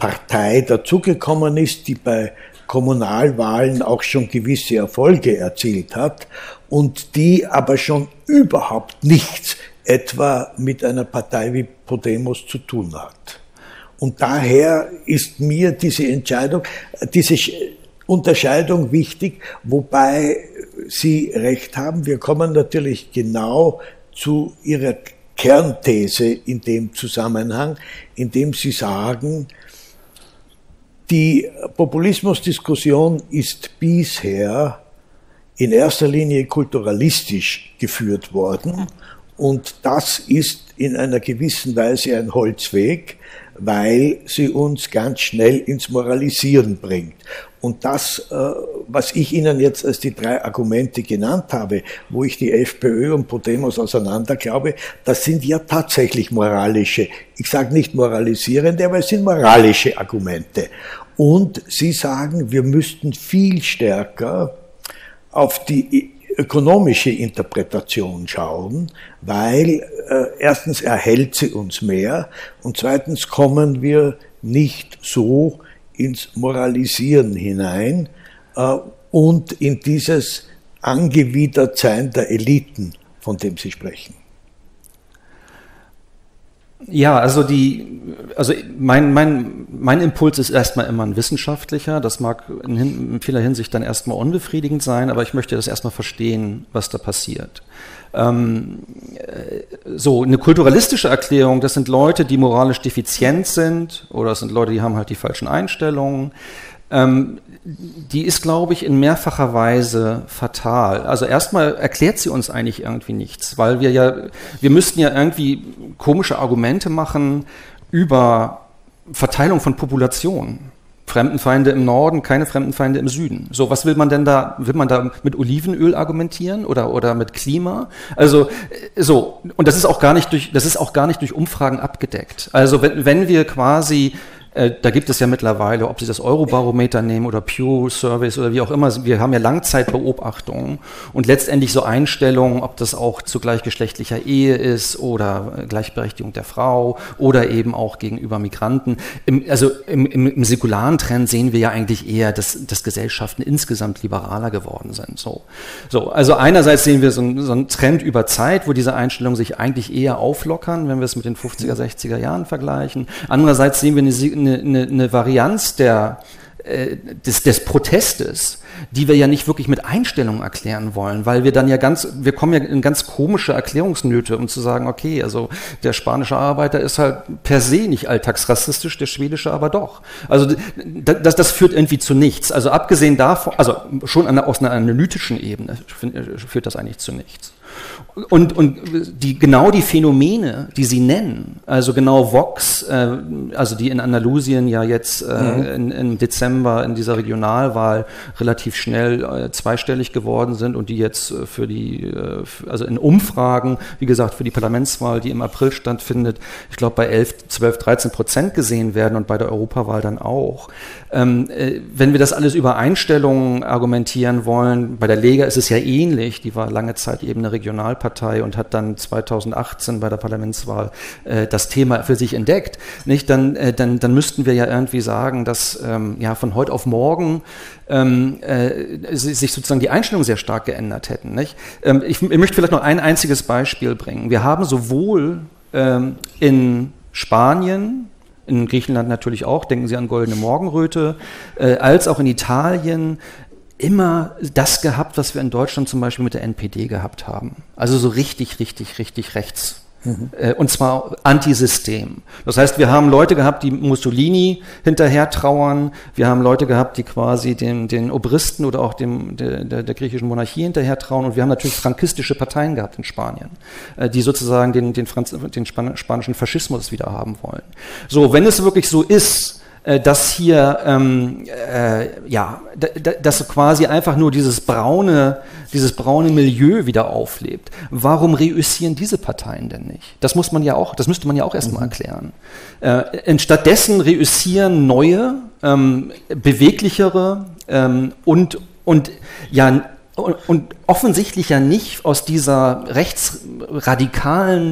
Partei dazugekommen ist, die bei Kommunalwahlen auch schon gewisse Erfolge erzielt hat und die aber schon überhaupt nichts etwa mit einer Partei wie Podemos zu tun hat. Und daher ist mir diese Entscheidung, diese Unterscheidung wichtig, wobei Sie recht haben. Wir kommen natürlich genau zu Ihrer Kernthese in dem Zusammenhang, indem Sie sagen, die Populismusdiskussion ist bisher in erster Linie kulturalistisch geführt worden und das ist in einer gewissen Weise ein Holzweg, weil sie uns ganz schnell ins Moralisieren bringt. Und das, was ich Ihnen jetzt als die drei Argumente genannt habe, wo ich die FPÖ und Podemos auseinander glaube, das sind ja tatsächlich moralische, ich sage nicht moralisierende, aber es sind moralische Argumente. Und Sie sagen, wir müssten viel stärker auf die ökonomische Interpretation schauen, weil äh, erstens erhält sie uns mehr und zweitens kommen wir nicht so ins Moralisieren hinein äh, und in dieses Angewidertsein der Eliten, von dem Sie sprechen. Ja, also die, also mein, mein, mein Impuls ist erstmal immer ein wissenschaftlicher. Das mag in, in vieler Hinsicht dann erstmal unbefriedigend sein, aber ich möchte das erstmal verstehen, was da passiert. Ähm, so, eine kulturalistische Erklärung, das sind Leute, die moralisch defizient sind oder es sind Leute, die haben halt die falschen Einstellungen. Ähm, die ist, glaube ich, in mehrfacher Weise fatal. Also erstmal erklärt sie uns eigentlich irgendwie nichts, weil wir ja, wir müssten ja irgendwie komische Argumente machen über Verteilung von Populationen. Fremdenfeinde im Norden, keine Fremdenfeinde im Süden. So, was will man denn da, will man da mit Olivenöl argumentieren oder, oder mit Klima? Also, so, und das ist auch gar nicht durch, das ist auch gar nicht durch Umfragen abgedeckt. Also, wenn, wenn wir quasi Äh, da gibt es ja mittlerweile, ob Sie das Eurobarometer nehmen oder Pew Surveys oder wie auch immer, wir haben ja Langzeitbeobachtungen und letztendlich so Einstellungen, ob das auch zu gleichgeschlechtlicher Ehe ist oder Gleichberechtigung der Frau oder eben auch gegenüber Migranten. Im, also im, im, im säkularen Trend sehen wir ja eigentlich eher, dass, dass Gesellschaften insgesamt liberaler geworden sind. So, so, also einerseits sehen wir so, ein, so einen Trend über Zeit, wo diese Einstellungen sich eigentlich eher auflockern, wenn wir es mit den fünfziger, sechziger Jahren vergleichen. Andererseits sehen wir eine Eine, eine, eine Varianz der, äh, des, des Protestes, die wir ja nicht wirklich mit Einstellungen erklären wollen, weil wir dann ja ganz, wir kommen ja in ganz komische Erklärungsnöte, um zu sagen, okay, also der spanische Arbeiter ist halt per se nicht alltagsrassistisch, der schwedische aber doch. Also das, das führt irgendwie zu nichts. Also abgesehen davon, also schon an, aus einer analytischen Ebene führt das eigentlich zu nichts. Und, und die, genau die Phänomene, die Sie nennen, also genau Vox, äh, also die in Andalusien ja jetzt äh, mhm. in, im Dezember in dieser Regionalwahl relativ schnell äh, zweistellig geworden sind und die jetzt äh, für die, äh, also in Umfragen, wie gesagt, für die Parlamentswahl, die im April stattfindet, ich glaube bei elf, zwölf, dreizehn Prozent gesehen werden und bei der Europawahl dann auch. Ähm, äh, wenn wir das alles über Einstellungen argumentieren wollen, bei der Lega ist es ja ähnlich, die war lange Zeit eben eine Regionalpartei und hat dann zweitausendachtzehn bei der Parlamentswahl äh, das Thema für sich entdeckt, nicht? Dann, äh, dann, dann müssten wir ja irgendwie sagen, dass ähm, ja von heute auf morgen ähm, äh, sich sozusagen die Einstellungen sehr stark geändert hätten, nicht? Ähm, ich, ich möchte vielleicht noch ein einziges Beispiel bringen. Wir haben sowohl ähm, in Spanien, in Griechenland natürlich auch, denken Sie an Goldene Morgenröte, äh, als auch in Italien immer das gehabt, was wir in Deutschland zum Beispiel mit der N P D gehabt haben. Also so richtig, richtig, richtig rechts. Mhm. Äh, und zwar Antisystem. Das heißt, wir haben Leute gehabt, die Mussolini hinterher trauern. Wir haben Leute gehabt, die quasi den, den Obristen oder auch dem, der, der, der griechischen Monarchie hinterher trauen. Und wir haben natürlich frankistische Parteien gehabt in Spanien, äh, die sozusagen den, den, Franz, den Span- spanischen Faschismus wieder haben wollen. So, wenn es wirklich so ist, dass hier, ähm, äh, ja, d- dass quasi einfach nur dieses braune, dieses braune Milieu wieder auflebt. Warum reüssieren diese Parteien denn nicht? Das muss man ja auch, das müsste man ja auch erstmal mhm. erklären. Äh, stattdessen reüssieren neue, ähm, beweglichere ähm, und, und ja, und offensichtlich ja nicht aus dieser rechtsradikalen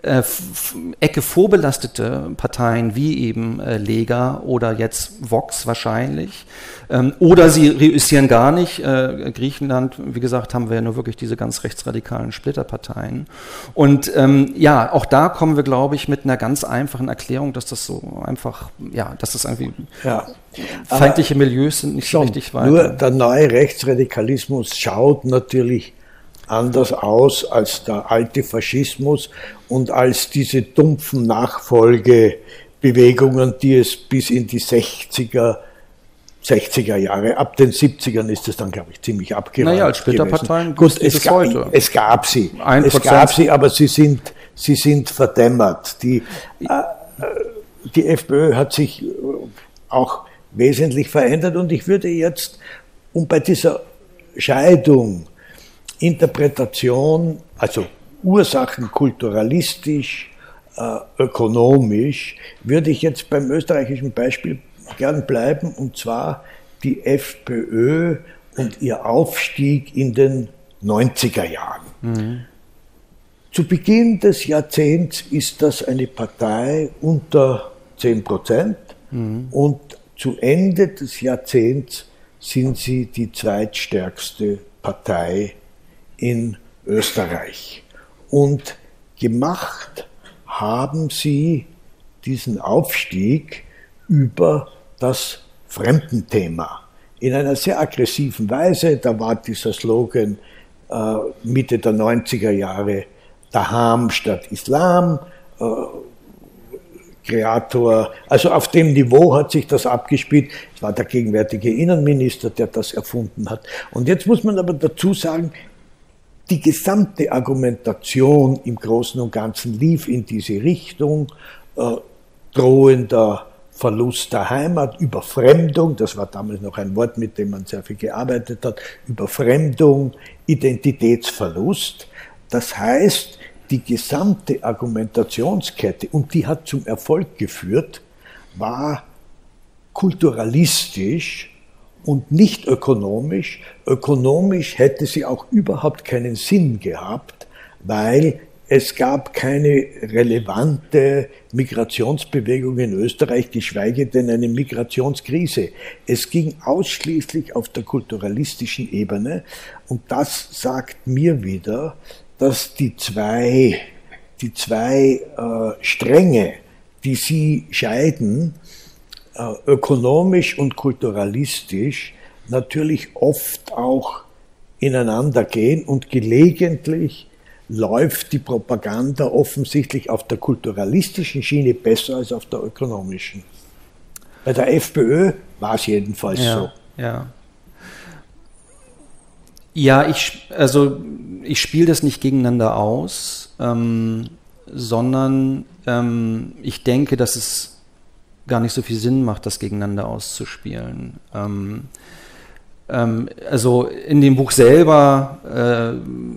äh, Ecke vorbelastete Parteien wie eben äh, Lega oder jetzt Vox wahrscheinlich, ähm, oder sie reüssieren gar nicht. Äh, Griechenland, wie gesagt, haben wir ja nur wirklich diese ganz rechtsradikalen Splitterparteien. Und ähm, ja, auch da kommen wir, glaube ich, mit einer ganz einfachen Erklärung, dass das so einfach, ja, dass das irgendwie ja. feindliche Milieus sind, nicht so richtig weiter. Nur der neue Rechtsradikalismus schaut natürlich anders aus als der alte Faschismus und als diese dumpfen Nachfolgebewegungen, die es bis in die sechziger, sechziger Jahre, ab den siebzigern ist es dann, glaube ich, ziemlich abgeräumt. Naja, als Splitterparteien Gut, es, ga, heute. es gab sie. Ein es gab sie, aber sie sind, sie sind verdämmert. Die, äh, die FPÖ hat sich auch wesentlich verändert und ich würde jetzt, um bei dieser Scheidung Interpretation, also Ursachen kulturalistisch, äh, ökonomisch, würde ich jetzt beim österreichischen Beispiel gern bleiben, und zwar die FPÖ und ihr Aufstieg in den neunziger Jahren. Mhm. Zu Beginn des Jahrzehnts ist das eine Partei unter zehn Prozent mhm. und zu Ende des Jahrzehnts sind sie die zweitstärkste Partei in Österreich. Und gemacht haben sie diesen Aufstieg über das Fremdenthema. In einer sehr aggressiven Weise, da war dieser Slogan äh, Mitte der neunziger Jahre Daham statt Islam, äh, Kreator, also auf dem Niveau hat sich das abgespielt. Es war der gegenwärtige Innenminister, der das erfunden hat. Und jetzt muss man aber dazu sagen, die gesamte Argumentation im Großen und Ganzen lief in diese Richtung, äh, drohender Verlust der Heimat, Überfremdung, das war damals noch ein Wort, mit dem man sehr viel gearbeitet hat, Überfremdung, Identitätsverlust. Das heißt, die gesamte Argumentationskette, und die hat zum Erfolg geführt, war kulturalistisch und nicht ökonomisch. Ökonomisch hätte sie auch überhaupt keinen Sinn gehabt, weil es gab keine relevante Migrationsbewegung in Österreich, geschweige denn eine Migrationskrise. Es ging ausschließlich auf der kulturalistischen Ebene, und das sagt mir wieder, dass die zwei, die zwei äh, Stränge, die sie scheiden, äh, ökonomisch und kulturalistisch, natürlich oft auch ineinander gehen, und gelegentlich läuft die Propaganda offensichtlich auf der kulturalistischen Schiene besser als auf der ökonomischen. Bei der FPÖ war es jedenfalls ja, so. Ja. Ja, ich, also ich spiele das nicht gegeneinander aus, ähm, sondern ähm, ich denke, dass es gar nicht so viel Sinn macht, das gegeneinander auszuspielen. Ähm, ähm, also in dem Buch selber äh,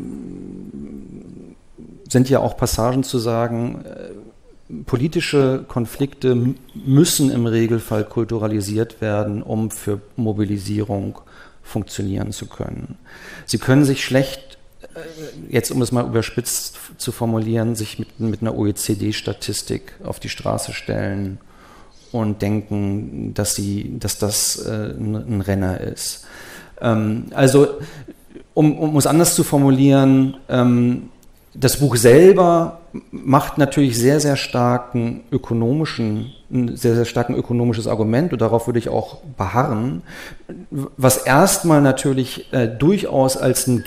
sind ja auch Passagen zu sagen, äh, politische Konflikte m- müssen im Regelfall kulturalisiert werden, um für Mobilisierung funktionieren zu können. Sie können sich schlecht, jetzt um es mal überspitzt zu formulieren, sich mit, mit einer O E C D-Statistik auf die Straße stellen und denken, dass, sie, dass das äh, ein, ein Renner ist. Ähm, also, um, um es anders zu formulieren, ähm, das Buch selber macht natürlich sehr, sehr starken ökonomischen, ein sehr, sehr starken ökonomisches Argument, und darauf würde ich auch beharren, was erstmal natürlich äh, durchaus als ein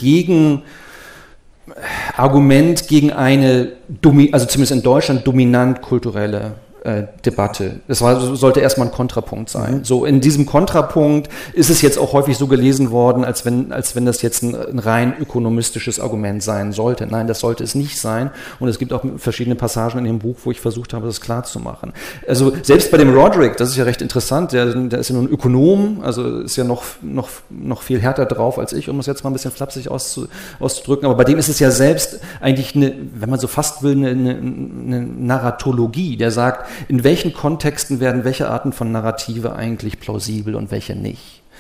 Gegenargument gegen eine, also zumindest in Deutschland, dominant kulturelle äh, Debatte. Das war, sollte erstmal ein Kontrapunkt sein. Mhm. So in diesem Kontrapunkt ist es jetzt auch häufig so gelesen worden, als wenn, als wenn das jetzt ein, ein rein ökonomistisches Argument sein sollte. Nein, das sollte es nicht sein. Und es gibt auch verschiedene Passagen in dem Buch, wo ich versucht habe, das klarzumachen. Also selbst bei dem Roderick, das ist ja recht interessant, der, der ist ja nur ein Ökonom, also ist ja noch, noch, noch viel härter drauf als ich, um es jetzt mal ein bisschen flapsig auszu, auszudrücken. Aber bei dem ist es ja selbst eigentlich eine, wenn man so fast will, eine, eine, eine Narratologie, der sagt, in welchen Kontexten werden welche Arten von Narrative eigentlich plausibel und welche nicht.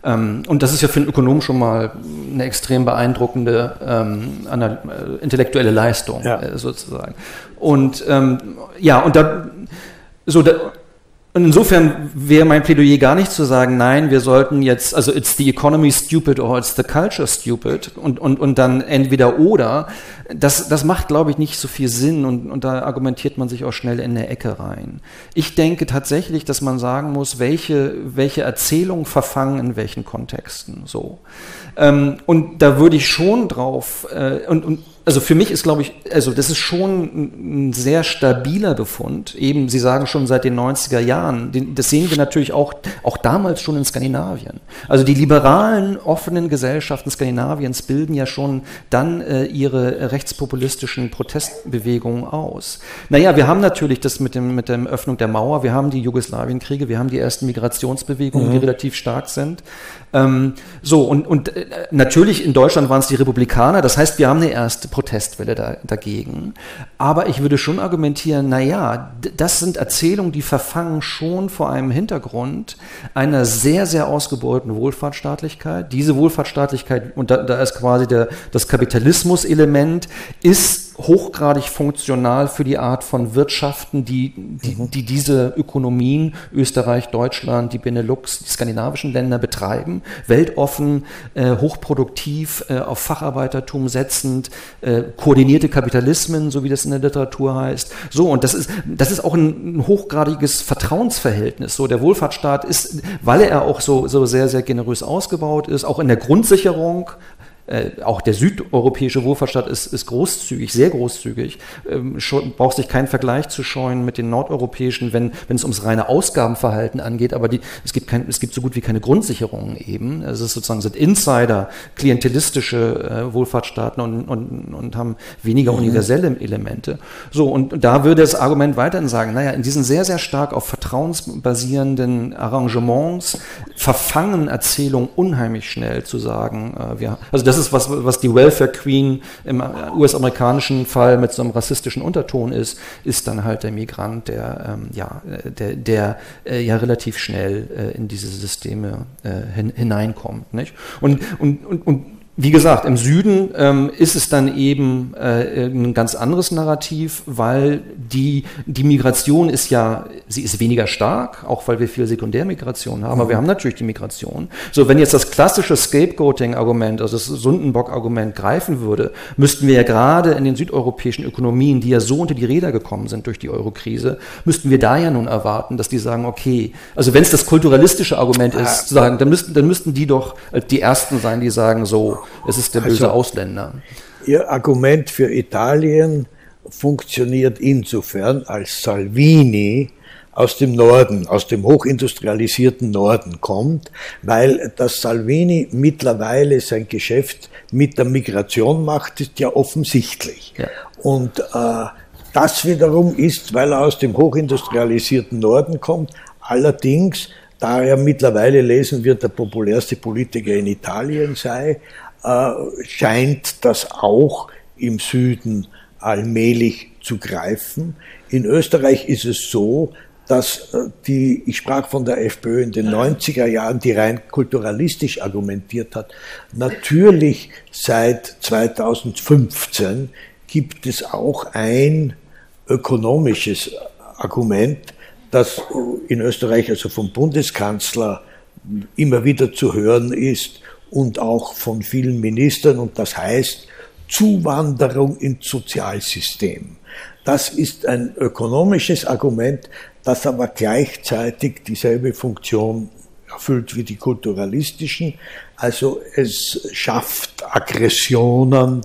Ähm, und das ist ja für einen Ökonom schon mal eine extrem beeindruckende ähm, ana- äh, intellektuelle Leistung, ja. äh, sozusagen. Und ähm, ja, und da, so da, und insofern wäre mein Plädoyer gar nicht zu sagen, nein, wir sollten jetzt, also it's the economy stupid or it's the culture stupid und, und, und dann entweder oder. Das, das macht, glaube ich, nicht so viel Sinn und, und da argumentiert man sich auch schnell in eine Ecke rein. Ich denke tatsächlich, dass man sagen muss, welche, welche Erzählungen verfangen in welchen Kontexten, so. Ähm, und da würde ich schon drauf, äh, und, und also für mich ist, glaube ich, also das ist schon ein, ein sehr stabiler Befund. Eben, Sie sagen schon seit den neunziger Jahren. Den, das sehen wir natürlich auch, auch damals schon in Skandinavien. Also die liberalen, offenen Gesellschaften Skandinaviens bilden ja schon dann äh, ihre rechtspopulistischen Protestbewegungen aus. Naja, wir haben natürlich das mit dem mit der Öffnung der Mauer, wir haben die Jugoslawienkriege, wir haben die ersten Migrationsbewegungen, mhm. die relativ stark sind. Ähm, so, und, und äh, natürlich in Deutschland waren es die Republikaner, das heißt, wir haben eine erste Protestwelle da, dagegen. Aber ich würde schon argumentieren, naja, d- das sind Erzählungen, die verfangen schon vor einem Hintergrund einer sehr, sehr ausgebeuteten Wohlfahrtsstaatlichkeit. Diese Wohlfahrtsstaatlichkeit, und da, da ist quasi der, das Kapitalismus-Element, ist hochgradig funktional für die Art von Wirtschaften, die, die, mhm. die diese Ökonomien, Österreich, Deutschland, die Benelux, die skandinavischen Länder betreiben, weltoffen, äh, hochproduktiv, äh, auf Facharbeitertum setzend, äh, koordinierte Kapitalismen, so wie das in der Literatur heißt. So, und das ist, das ist auch ein, ein hochgradiges Vertrauensverhältnis. So, der Wohlfahrtsstaat ist, weil er auch so, so sehr, sehr generös ausgebaut ist, auch in der Grundsicherung. Äh, auch der südeuropäische Wohlfahrtsstaat ist, ist großzügig, sehr großzügig, ähm, schon, braucht sich keinen Vergleich zu scheuen mit den nordeuropäischen, wenn, wenn es ums reine Ausgabenverhalten angeht, aber die, es, gibt kein, es gibt so gut wie keine Grundsicherungen eben. Es ist sozusagen, sind Insider, klientelistische äh, Wohlfahrtsstaaten und, und, und haben weniger mhm. universelle Elemente. So, und, und da würde das Argument weiterhin sagen, naja, in diesen sehr, sehr stark auf vertrauensbasierenden Arrangements verfangen Erzählungen unheimlich schnell zu sagen, äh, wir, also das Das ist was, was die Welfare Queen im U S-amerikanischen Fall mit so einem rassistischen Unterton ist, ist dann halt der Migrant, der ähm, ja, der, der äh, ja relativ schnell äh, in diese Systeme äh, hin, hineinkommt, nicht? Und und und, und wie gesagt, im Süden ähm, ist es dann eben äh, ein ganz anderes Narrativ, weil die, die Migration ist ja, sie ist weniger stark, auch weil wir viel Sekundärmigration haben, mhm. aber wir haben natürlich die Migration. So, wenn jetzt das klassische Scapegoating-Argument, also das Sündenbock-Argument greifen würde, müssten wir ja gerade in den südeuropäischen Ökonomien, die ja so unter die Räder gekommen sind durch die Eurokrise, müssten wir da ja nun erwarten, dass die sagen, okay, also wenn es das kulturalistische Argument ist, zu sagen, dann müssten, dann müssten die doch die Ersten sein, die sagen so, es ist der böse also, Ausländer. Ihr Argument für Italien funktioniert insofern, als Salvini aus dem Norden, aus dem hochindustrialisierten Norden kommt, weil das Salvini mittlerweile sein Geschäft mit der Migration macht, ist ja offensichtlich. Ja. Und äh, das wiederum ist, weil er aus dem hochindustrialisierten Norden kommt, allerdings, da er mittlerweile lesen wird, der populärste Politiker in Italien sei, äh, scheint das auch im Süden allmählich zu greifen. In Österreich ist es so, dass die, ich sprach von der FPÖ in den neunziger Jahren, die rein kulturalistisch argumentiert hat. Natürlich seit zweitausendfünfzehn gibt es auch ein ökonomisches Argument, das in Österreich also vom Bundeskanzler immer wieder zu hören ist und auch von vielen Ministern, und das heißt Zuwanderung ins Sozialsystem. Das ist ein ökonomisches Argument, das aber gleichzeitig dieselbe Funktion erfüllt wie die kulturalistischen. Also es schafft Aggressionen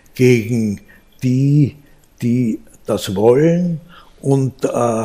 gegen die, die das wollen. Und äh,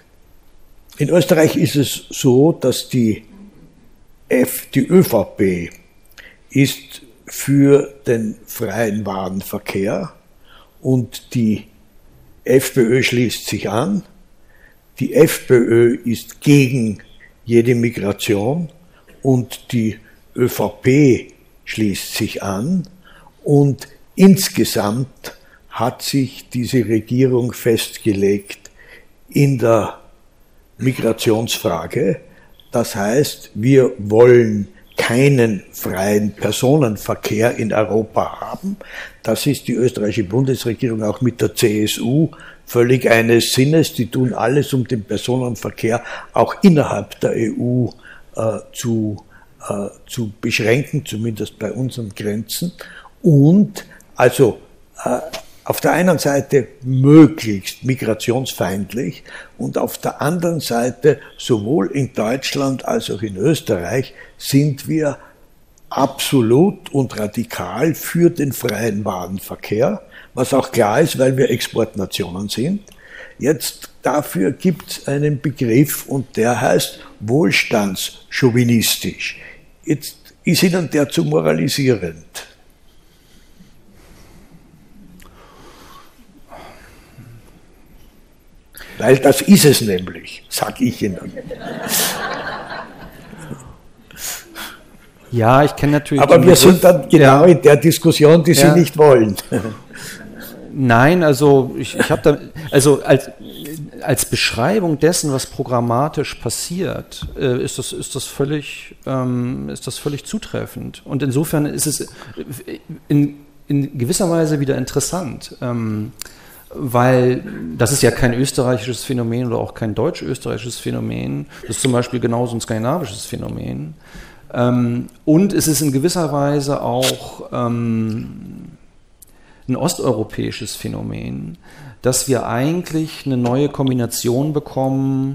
in Österreich ist es so, dass die, F, die ÖVP ist für den freien Warenverkehr und die FPÖ schließt sich an. Die FPÖ ist gegen jede Migration und die ÖVP schließt sich an. Und insgesamt hat sich diese Regierung festgelegt in der Migrationsfrage. Das heißt, wir wollen keinen freien Personenverkehr in Europa haben. Das ist die österreichische Bundesregierung auch mit der C S U völlig eines Sinnes. Die tun alles, um den Personenverkehr auch innerhalb der E U äh, zu, äh, zu beschränken, zumindest bei unseren Grenzen. Und also äh, auf der einen Seite möglichst migrationsfeindlich und auf der anderen Seite sowohl in Deutschland als auch in Österreich sind wir absolut und radikal für den freien Warenverkehr, was auch klar ist, weil wir Exportnationen sind. Jetzt dafür gibt es einen Begriff und der heißt wohlstandschauvinistisch. Jetzt ist Ihnen der zu moralisierend? Weil das ist es nämlich, sag ich Ihnen. Ja, ich kenne natürlich. Aber wir sind dann genau in der Diskussion, die ja. Sie nicht wollen. Nein, also ich, ich habe da, also als, als Beschreibung dessen, was programmatisch passiert, äh, ist das ist das völlig ähm, ist das völlig zutreffend. Und insofern ist es in, in gewisser Weise wieder interessant. Ähm, Weil das ist ja kein österreichisches Phänomen oder auch kein deutsch-österreichisches Phänomen. Das ist zum Beispiel genauso ein skandinavisches Phänomen. Ähm, und es ist in gewisser Weise auch ähm, ein osteuropäisches Phänomen, dass wir eigentlich eine neue Kombination bekommen,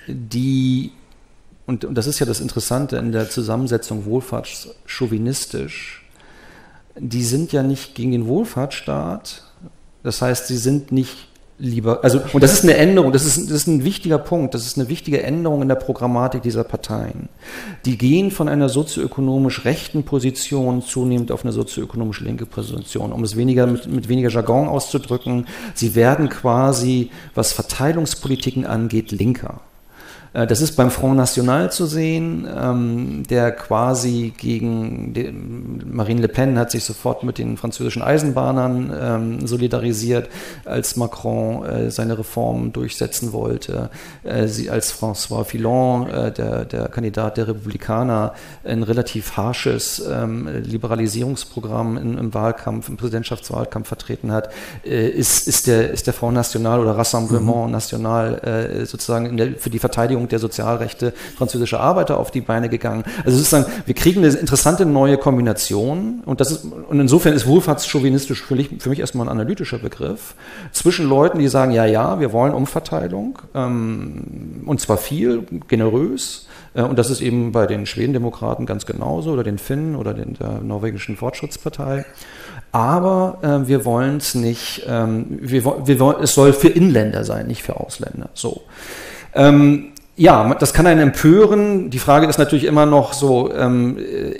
die, und, und das ist ja das Interessante in der Zusammensetzung wohlfahrtschauvinistisch, die sind ja nicht gegen den Wohlfahrtsstaat. Das heißt, sie sind nicht lieber, also, und das ist eine Änderung, das ist, das ist ein wichtiger Punkt, das ist eine wichtige Änderung in der Programmatik dieser Parteien. Die gehen von einer sozioökonomisch rechten Position zunehmend auf eine sozioökonomisch linke Position, um es weniger mit, mit weniger Jargon auszudrücken. Sie werden quasi, was Verteilungspolitiken angeht, linker. Das ist beim Front National zu sehen, ähm, der quasi gegen die, Marine Le Pen hat sich sofort mit den französischen Eisenbahnern ähm, solidarisiert, als Macron äh, seine Reformen durchsetzen wollte. Äh, sie als François Fillon, äh, der, der Kandidat der Republikaner, ein relativ harsches ähm, Liberalisierungsprogramm in, im Wahlkampf, im Präsidentschaftswahlkampf vertreten hat, äh, ist, ist, der, ist der Front National oder Rassemblement mhm. National äh, sozusagen in der, für die Verteidigung der Sozialrechte französischer Arbeiter auf die Beine gegangen. Also sozusagen, wir kriegen eine interessante neue Kombination und das ist, und insofern ist wohlfahrtschauvinistisch für mich, für mich erstmal ein analytischer Begriff, zwischen Leuten, die sagen, ja, ja, wir wollen Umverteilung, ähm, und zwar viel, generös, äh, und das ist eben bei den Schwedendemokraten ganz genauso oder den Finnen oder den, der norwegischen Fortschrittspartei. Aber äh, wir wollen es nicht, ähm, wir, wir wollen, es soll für Inländer sein, nicht für Ausländer. So. Ähm, Ja, das kann einen empören. Die Frage ist natürlich immer noch so, ähm,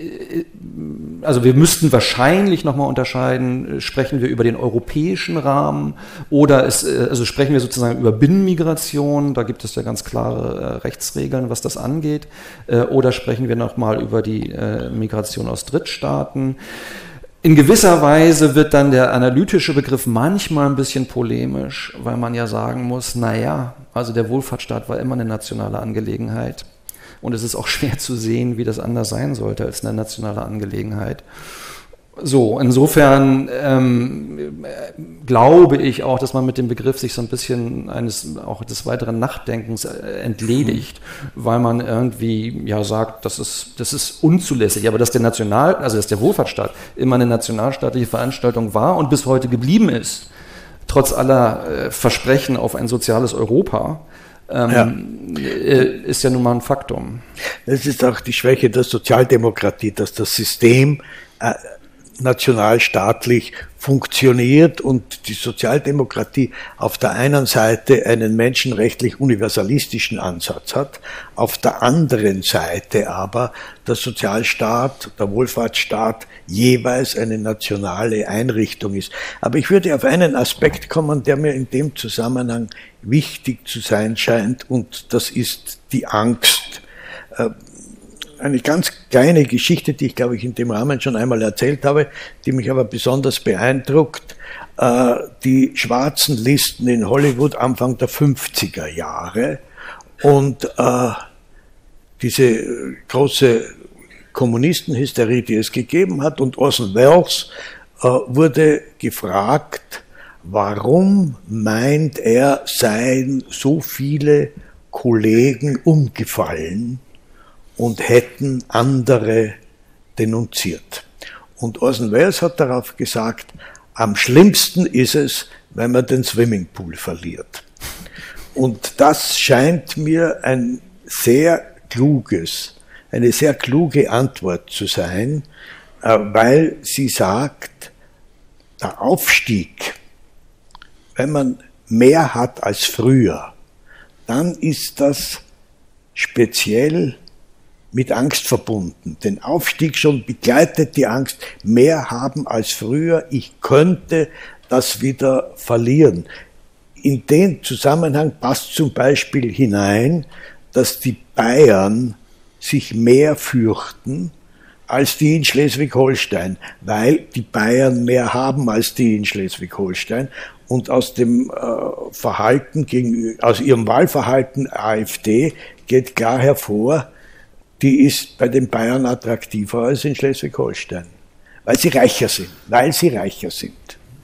also wir müssten wahrscheinlich nochmal unterscheiden, sprechen wir über den europäischen Rahmen oder ist, also sprechen wir sozusagen über Binnenmigration, da gibt es ja ganz klare äh, Rechtsregeln, was das angeht, äh, oder sprechen wir nochmal über die äh, Migration aus Drittstaaten. In gewisser Weise wird dann der analytische Begriff manchmal ein bisschen polemisch, weil man ja sagen muss, naja, also der Wohlfahrtsstaat war immer eine nationale Angelegenheit und es ist auch schwer zu sehen, wie das anders sein sollte als eine nationale Angelegenheit. So, insofern ähm, glaube ich auch, dass man mit dem Begriff sich so ein bisschen eines auch des weiteren Nachdenkens entledigt, weil man irgendwie ja sagt, das ist das ist unzulässig, aber dass der National, also dass der Wohlfahrtsstaat immer eine nationalstaatliche Veranstaltung war und bis heute geblieben ist, trotz aller äh, Versprechen auf ein soziales Europa, ähm, ja. Äh, ist ja nun mal ein Faktum. Das ist auch die Schwäche der Sozialdemokratie, dass das System äh, nationalstaatlich funktioniert und die Sozialdemokratie auf der einen Seite einen menschenrechtlich universalistischen Ansatz hat, auf der anderen Seite aber der Sozialstaat, der Wohlfahrtsstaat jeweils eine nationale Einrichtung ist. Aber ich würde auf einen Aspekt kommen, der mir in dem Zusammenhang wichtig zu sein scheint, und das ist die Angst. Eine ganz kleine Geschichte, die ich, glaube ich, in dem Rahmen schon einmal erzählt habe, die mich aber besonders beeindruckt. Äh, die schwarzen Listen in Hollywood Anfang der fünfziger Jahre und äh, diese große Kommunistenhysterie, die es gegeben hat. Und Orson Welles äh, wurde gefragt, warum meint er, seien so viele Kollegen umgefallen und hätten andere denunziert. Und Orson Welles hat darauf gesagt, am schlimmsten ist es, wenn man den Swimmingpool verliert. Und das scheint mir ein sehr kluges, eine sehr kluge Antwort zu sein, weil sie sagt, der Aufstieg, wenn man mehr hat als früher, dann ist das speziell mit Angst verbunden. Den Aufstieg schon begleitet die Angst, mehr haben als früher, ich könnte das wieder verlieren. In den Zusammenhang passt zum Beispiel hinein, dass die Bayern sich mehr fürchten als die in Schleswig-Holstein, weil die Bayern mehr haben als die in Schleswig-Holstein und aus dem äh, Verhalten gegen, aus ihrem Wahlverhalten AfD geht klar hervor, die ist bei den Bayern attraktiver als in Schleswig-Holstein, weil sie reicher sind, weil sie reicher sind.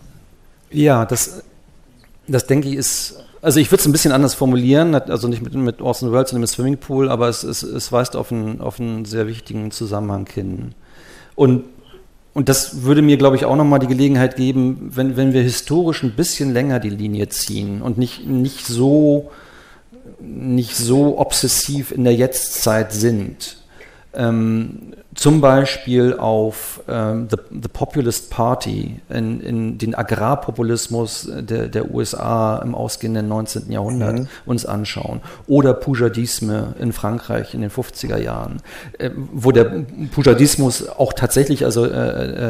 Ja, das, das denke ich ist, also ich würde es ein bisschen anders formulieren, also nicht mit, mit Orson Welles und dem Swimmingpool, aber es, es, es weist auf einen, auf einen sehr wichtigen Zusammenhang hin. Und, und das würde mir, glaube ich, auch nochmal die Gelegenheit geben, wenn, wenn wir historisch ein bisschen länger die Linie ziehen und nicht, nicht so, nicht so obsessiv in der Jetztzeit sind. Ähm, zum Beispiel auf ähm, the, the Populist Party, in, in den Agrarpopulismus der, der U S A im ausgehenden neunzehnten Jahrhundert mhm. uns anschauen. Oder Poujadisme in Frankreich in den fünfziger Jahren, äh, wo der Poujadismus auch tatsächlich, also äh,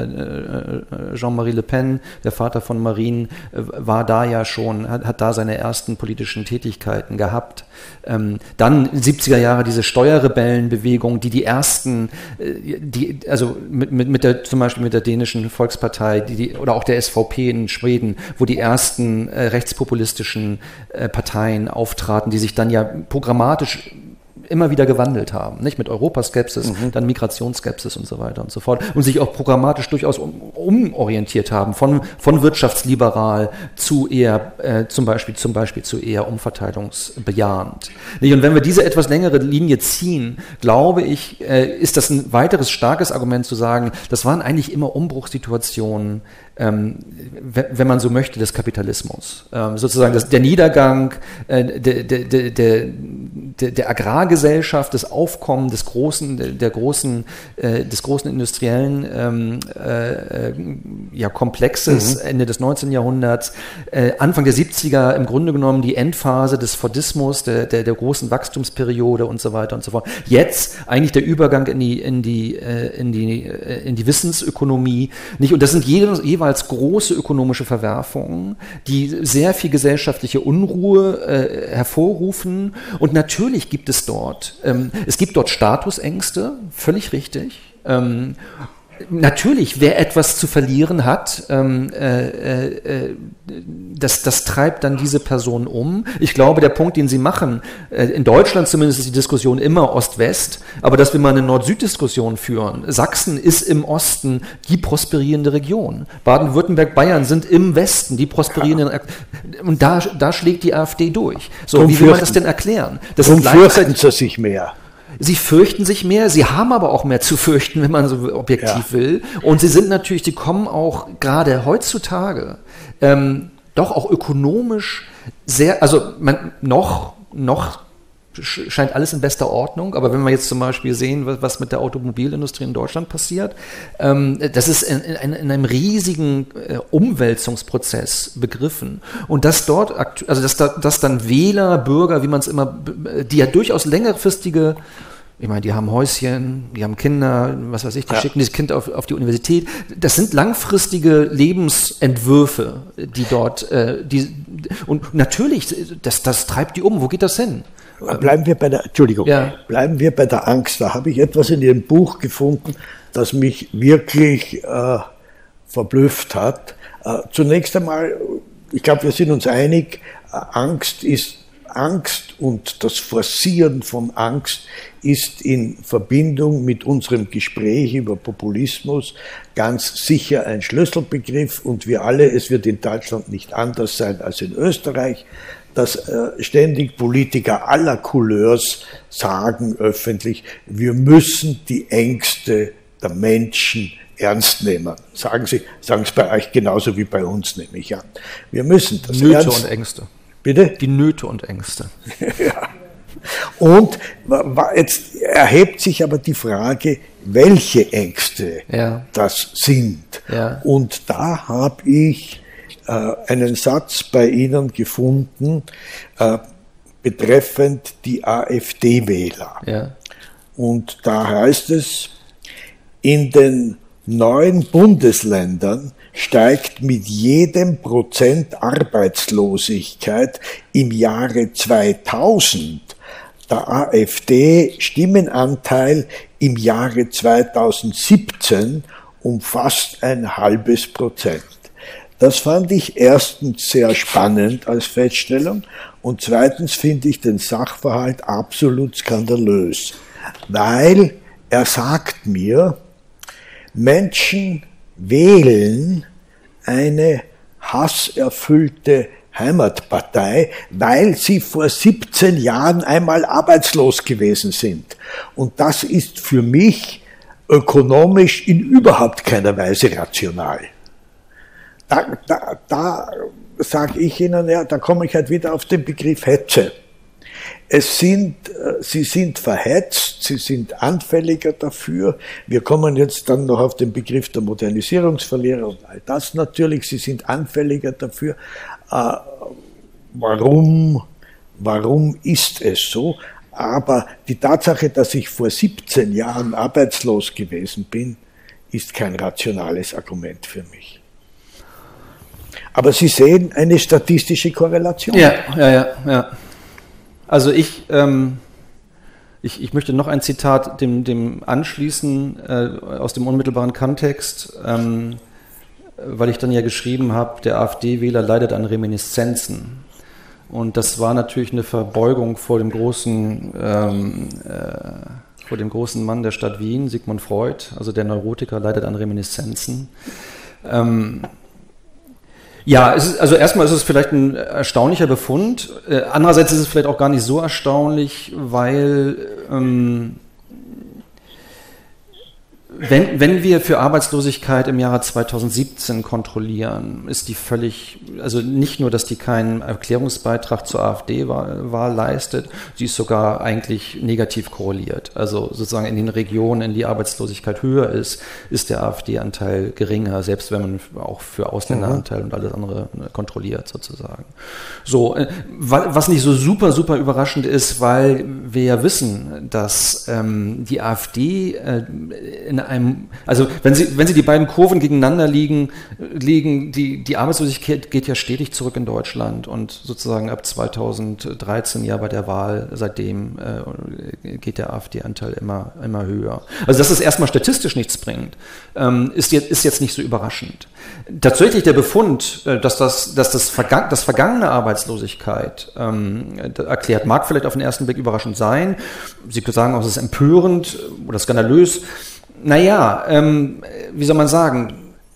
äh, Jean-Marie Le Pen, der Vater von Marine, äh, war da ja schon, hat, hat da seine ersten politischen Tätigkeiten gehabt. Ähm, dann siebziger Jahre diese Steuerrebellenbewegung, die die ersten äh, Die, also mit, mit, mit der, zum Beispiel mit der dänischen Volkspartei die, die, oder auch der S V P in Schweden, wo die ersten äh, rechtspopulistischen äh, Parteien auftraten, die sich dann ja programmatisch immer wieder gewandelt haben, nicht mit Europaskepsis, mhm. dann Migrationsskepsis und so weiter und so fort und sich auch programmatisch durchaus um, umorientiert haben von, von wirtschaftsliberal zu eher äh, zum Beispiel zum Beispiel zu eher umverteilungsbejahend. Und wenn wir diese etwas längere Linie ziehen, glaube ich, äh, ist das ein weiteres starkes Argument zu sagen, das waren eigentlich immer Umbruchssituationen, ähm, wenn man so möchte, des Kapitalismus. Ähm, sozusagen das, der Niedergang äh, der, der, der, der, der Agrargesellschaft, das Aufkommen des großen, der, der großen, äh, des großen industriellen ähm, äh, ja, Komplexes mhm. Ende des neunzehnten Jahrhunderts, äh, Anfang der siebziger im Grunde genommen die Endphase des Fordismus, der, der, der großen Wachstumsperiode und so weiter und so fort. Jetzt eigentlich der Übergang in die, in die, äh, in die, äh, in die Wissensökonomie. Nicht? Und das sind jeweils, jeweils große ökonomische Verwerfungen, die sehr viel gesellschaftliche Unruhe äh, hervorrufen. Und natürlich gibt es dort, ähm, es gibt dort Statusängste, völlig richtig. Ähm, Natürlich, wer etwas zu verlieren hat, ähm, äh, äh, das, das treibt dann diese Person um. Ich glaube, der Punkt, den Sie machen, äh, in Deutschland zumindest ist die Diskussion immer Ost-West, aber dass wir mal eine Nord-Süd-Diskussion führen. Sachsen ist im Osten die prosperierende Region. Baden-Württemberg, Bayern sind im Westen die prosperierenden. Und da, da schlägt die AfD durch. So, Drum wie will man das denn erklären? Das Darum fürchten sie sich mehr. Sie fürchten sich mehr, sie haben aber auch mehr zu fürchten, wenn man so objektiv ja. will. Und sie sind natürlich, die kommen auch gerade heutzutage ähm, doch auch ökonomisch sehr, also man, noch, noch scheint alles in bester Ordnung, aber wenn wir jetzt zum Beispiel sehen, was mit der Automobilindustrie in Deutschland passiert, ähm, das ist in, in, in einem riesigen äh, Umwälzungsprozess begriffen. Und dass dort, also dass, da, dass dann Wähler, Bürger, wie man es immer, die ja durchaus längerfristige, ich meine, die haben Häuschen, die haben Kinder, was weiß ich, die ja. schicken dieses Kind auf, auf die Universität. Das sind langfristige Lebensentwürfe, die dort, äh, die, und natürlich, das, das treibt die um. Wo geht das hin? Bleiben wir bei der, Entschuldigung, ja. bleiben wir bei der Angst. Da habe ich etwas in Ihrem Buch gefunden, das mich wirklich äh, verblüfft hat. Äh, zunächst einmal, ich glaube, wir sind uns einig, äh, Angst ist Angst und das Forcieren von Angst ist in Verbindung mit unserem Gespräch über Populismus ganz sicher ein Schlüsselbegriff und wir alle, es wird in Deutschland nicht anders sein als in Österreich, dass äh, ständig Politiker aller Couleurs sagen öffentlich, wir müssen die Ängste der Menschen ernst nehmen. Sagen Sie, sagen es bei euch genauso wie bei uns, nehme ich an. Wir müssen das Nöte ernst. und Ängste. Bitte? Die Nöte und Ängste. Ja. Und jetzt erhebt sich aber die Frage, welche Ängste ja. das sind. Ja. Und da habe ich äh, einen Satz bei Ihnen gefunden, äh, betreffend die AfD-Wähler. Ja. Und da heißt es, in den neuen Bundesländern steigt mit jedem Prozent Arbeitslosigkeit im Jahre zweitausend der AfD-Stimmenanteil im Jahre zweitausendsiebzehn um fast ein halbes Prozent. Das fand ich erstens sehr spannend als Feststellung und zweitens finde ich den Sachverhalt absolut skandalös, weil er sagt mir, Menschen wählen eine hasserfüllte Heimatpartei, weil sie vor siebzehn Jahren einmal arbeitslos gewesen sind. Und das ist für mich ökonomisch in überhaupt keiner Weise rational. Da, da, da sage ich Ihnen, ja, da komme ich halt wieder auf den Begriff Hetze. Es sind, sie sind verhetzt, sie sind anfälliger dafür. Wir kommen jetzt dann noch auf den Begriff der Modernisierungsverlierer und all das natürlich. Sie sind anfälliger dafür. Äh, warum, warum ist es so? Aber die Tatsache, dass ich vor siebzehn Jahren arbeitslos gewesen bin, ist kein rationales Argument für mich. Aber Sie sehen eine statistische Korrelation. Ja, ja, ja, ja. Also ich, ähm, ich, ich möchte noch ein Zitat dem, dem anschließen äh, aus dem unmittelbaren Kontext, ähm, weil ich dann ja geschrieben habe, der AfD-Wähler leidet an Reminiszenzen. Und das war natürlich eine Verbeugung vor dem großen, ähm, äh, vor dem großen Mann der Stadt Wien, Sigmund Freud, also der Neurotiker leidet an Reminiszenzen. Ähm, Ja, es ist, also erstmal ist es vielleicht ein erstaunlicher Befund. Äh, andererseits ist es vielleicht auch gar nicht so erstaunlich, weil ähm, wenn, wenn wir für Arbeitslosigkeit im Jahre zweitausendsiebzehn kontrollieren, ist die völlig, also nicht nur, dass die keinen Erklärungsbeitrag zur AfD-Wahl leistet, sie ist sogar eigentlich negativ korreliert. Also sozusagen in den Regionen, in die Arbeitslosigkeit höher ist, ist der AfD-Anteil geringer, selbst wenn man auch für Ausländeranteil und alles andere kontrolliert sozusagen. So, was nicht so super, super überraschend ist, weil wir ja wissen, dass ähm, die AfD äh, in einem, also wenn Sie, wenn Sie die beiden Kurven gegeneinander liegen, liegen die, die Arbeitslosigkeit geht ja stetig zurück in Deutschland und sozusagen ab zweitausenddreizehn ja bei der Wahl, seitdem äh, geht der AfD-Anteil immer, immer höher. Also dass es erstmal statistisch nichts bringt, ähm, ist, jetzt, ist jetzt nicht so überraschend. Tatsächlich der Befund, äh, dass das, dass das, Verga- das vergangene Arbeitslosigkeit ähm, erklärt, mag vielleicht auf den ersten Blick überraschend sein. Sie können sagen, auch, es ist empörend oder skandalös. Naja, ähm, wie soll man sagen,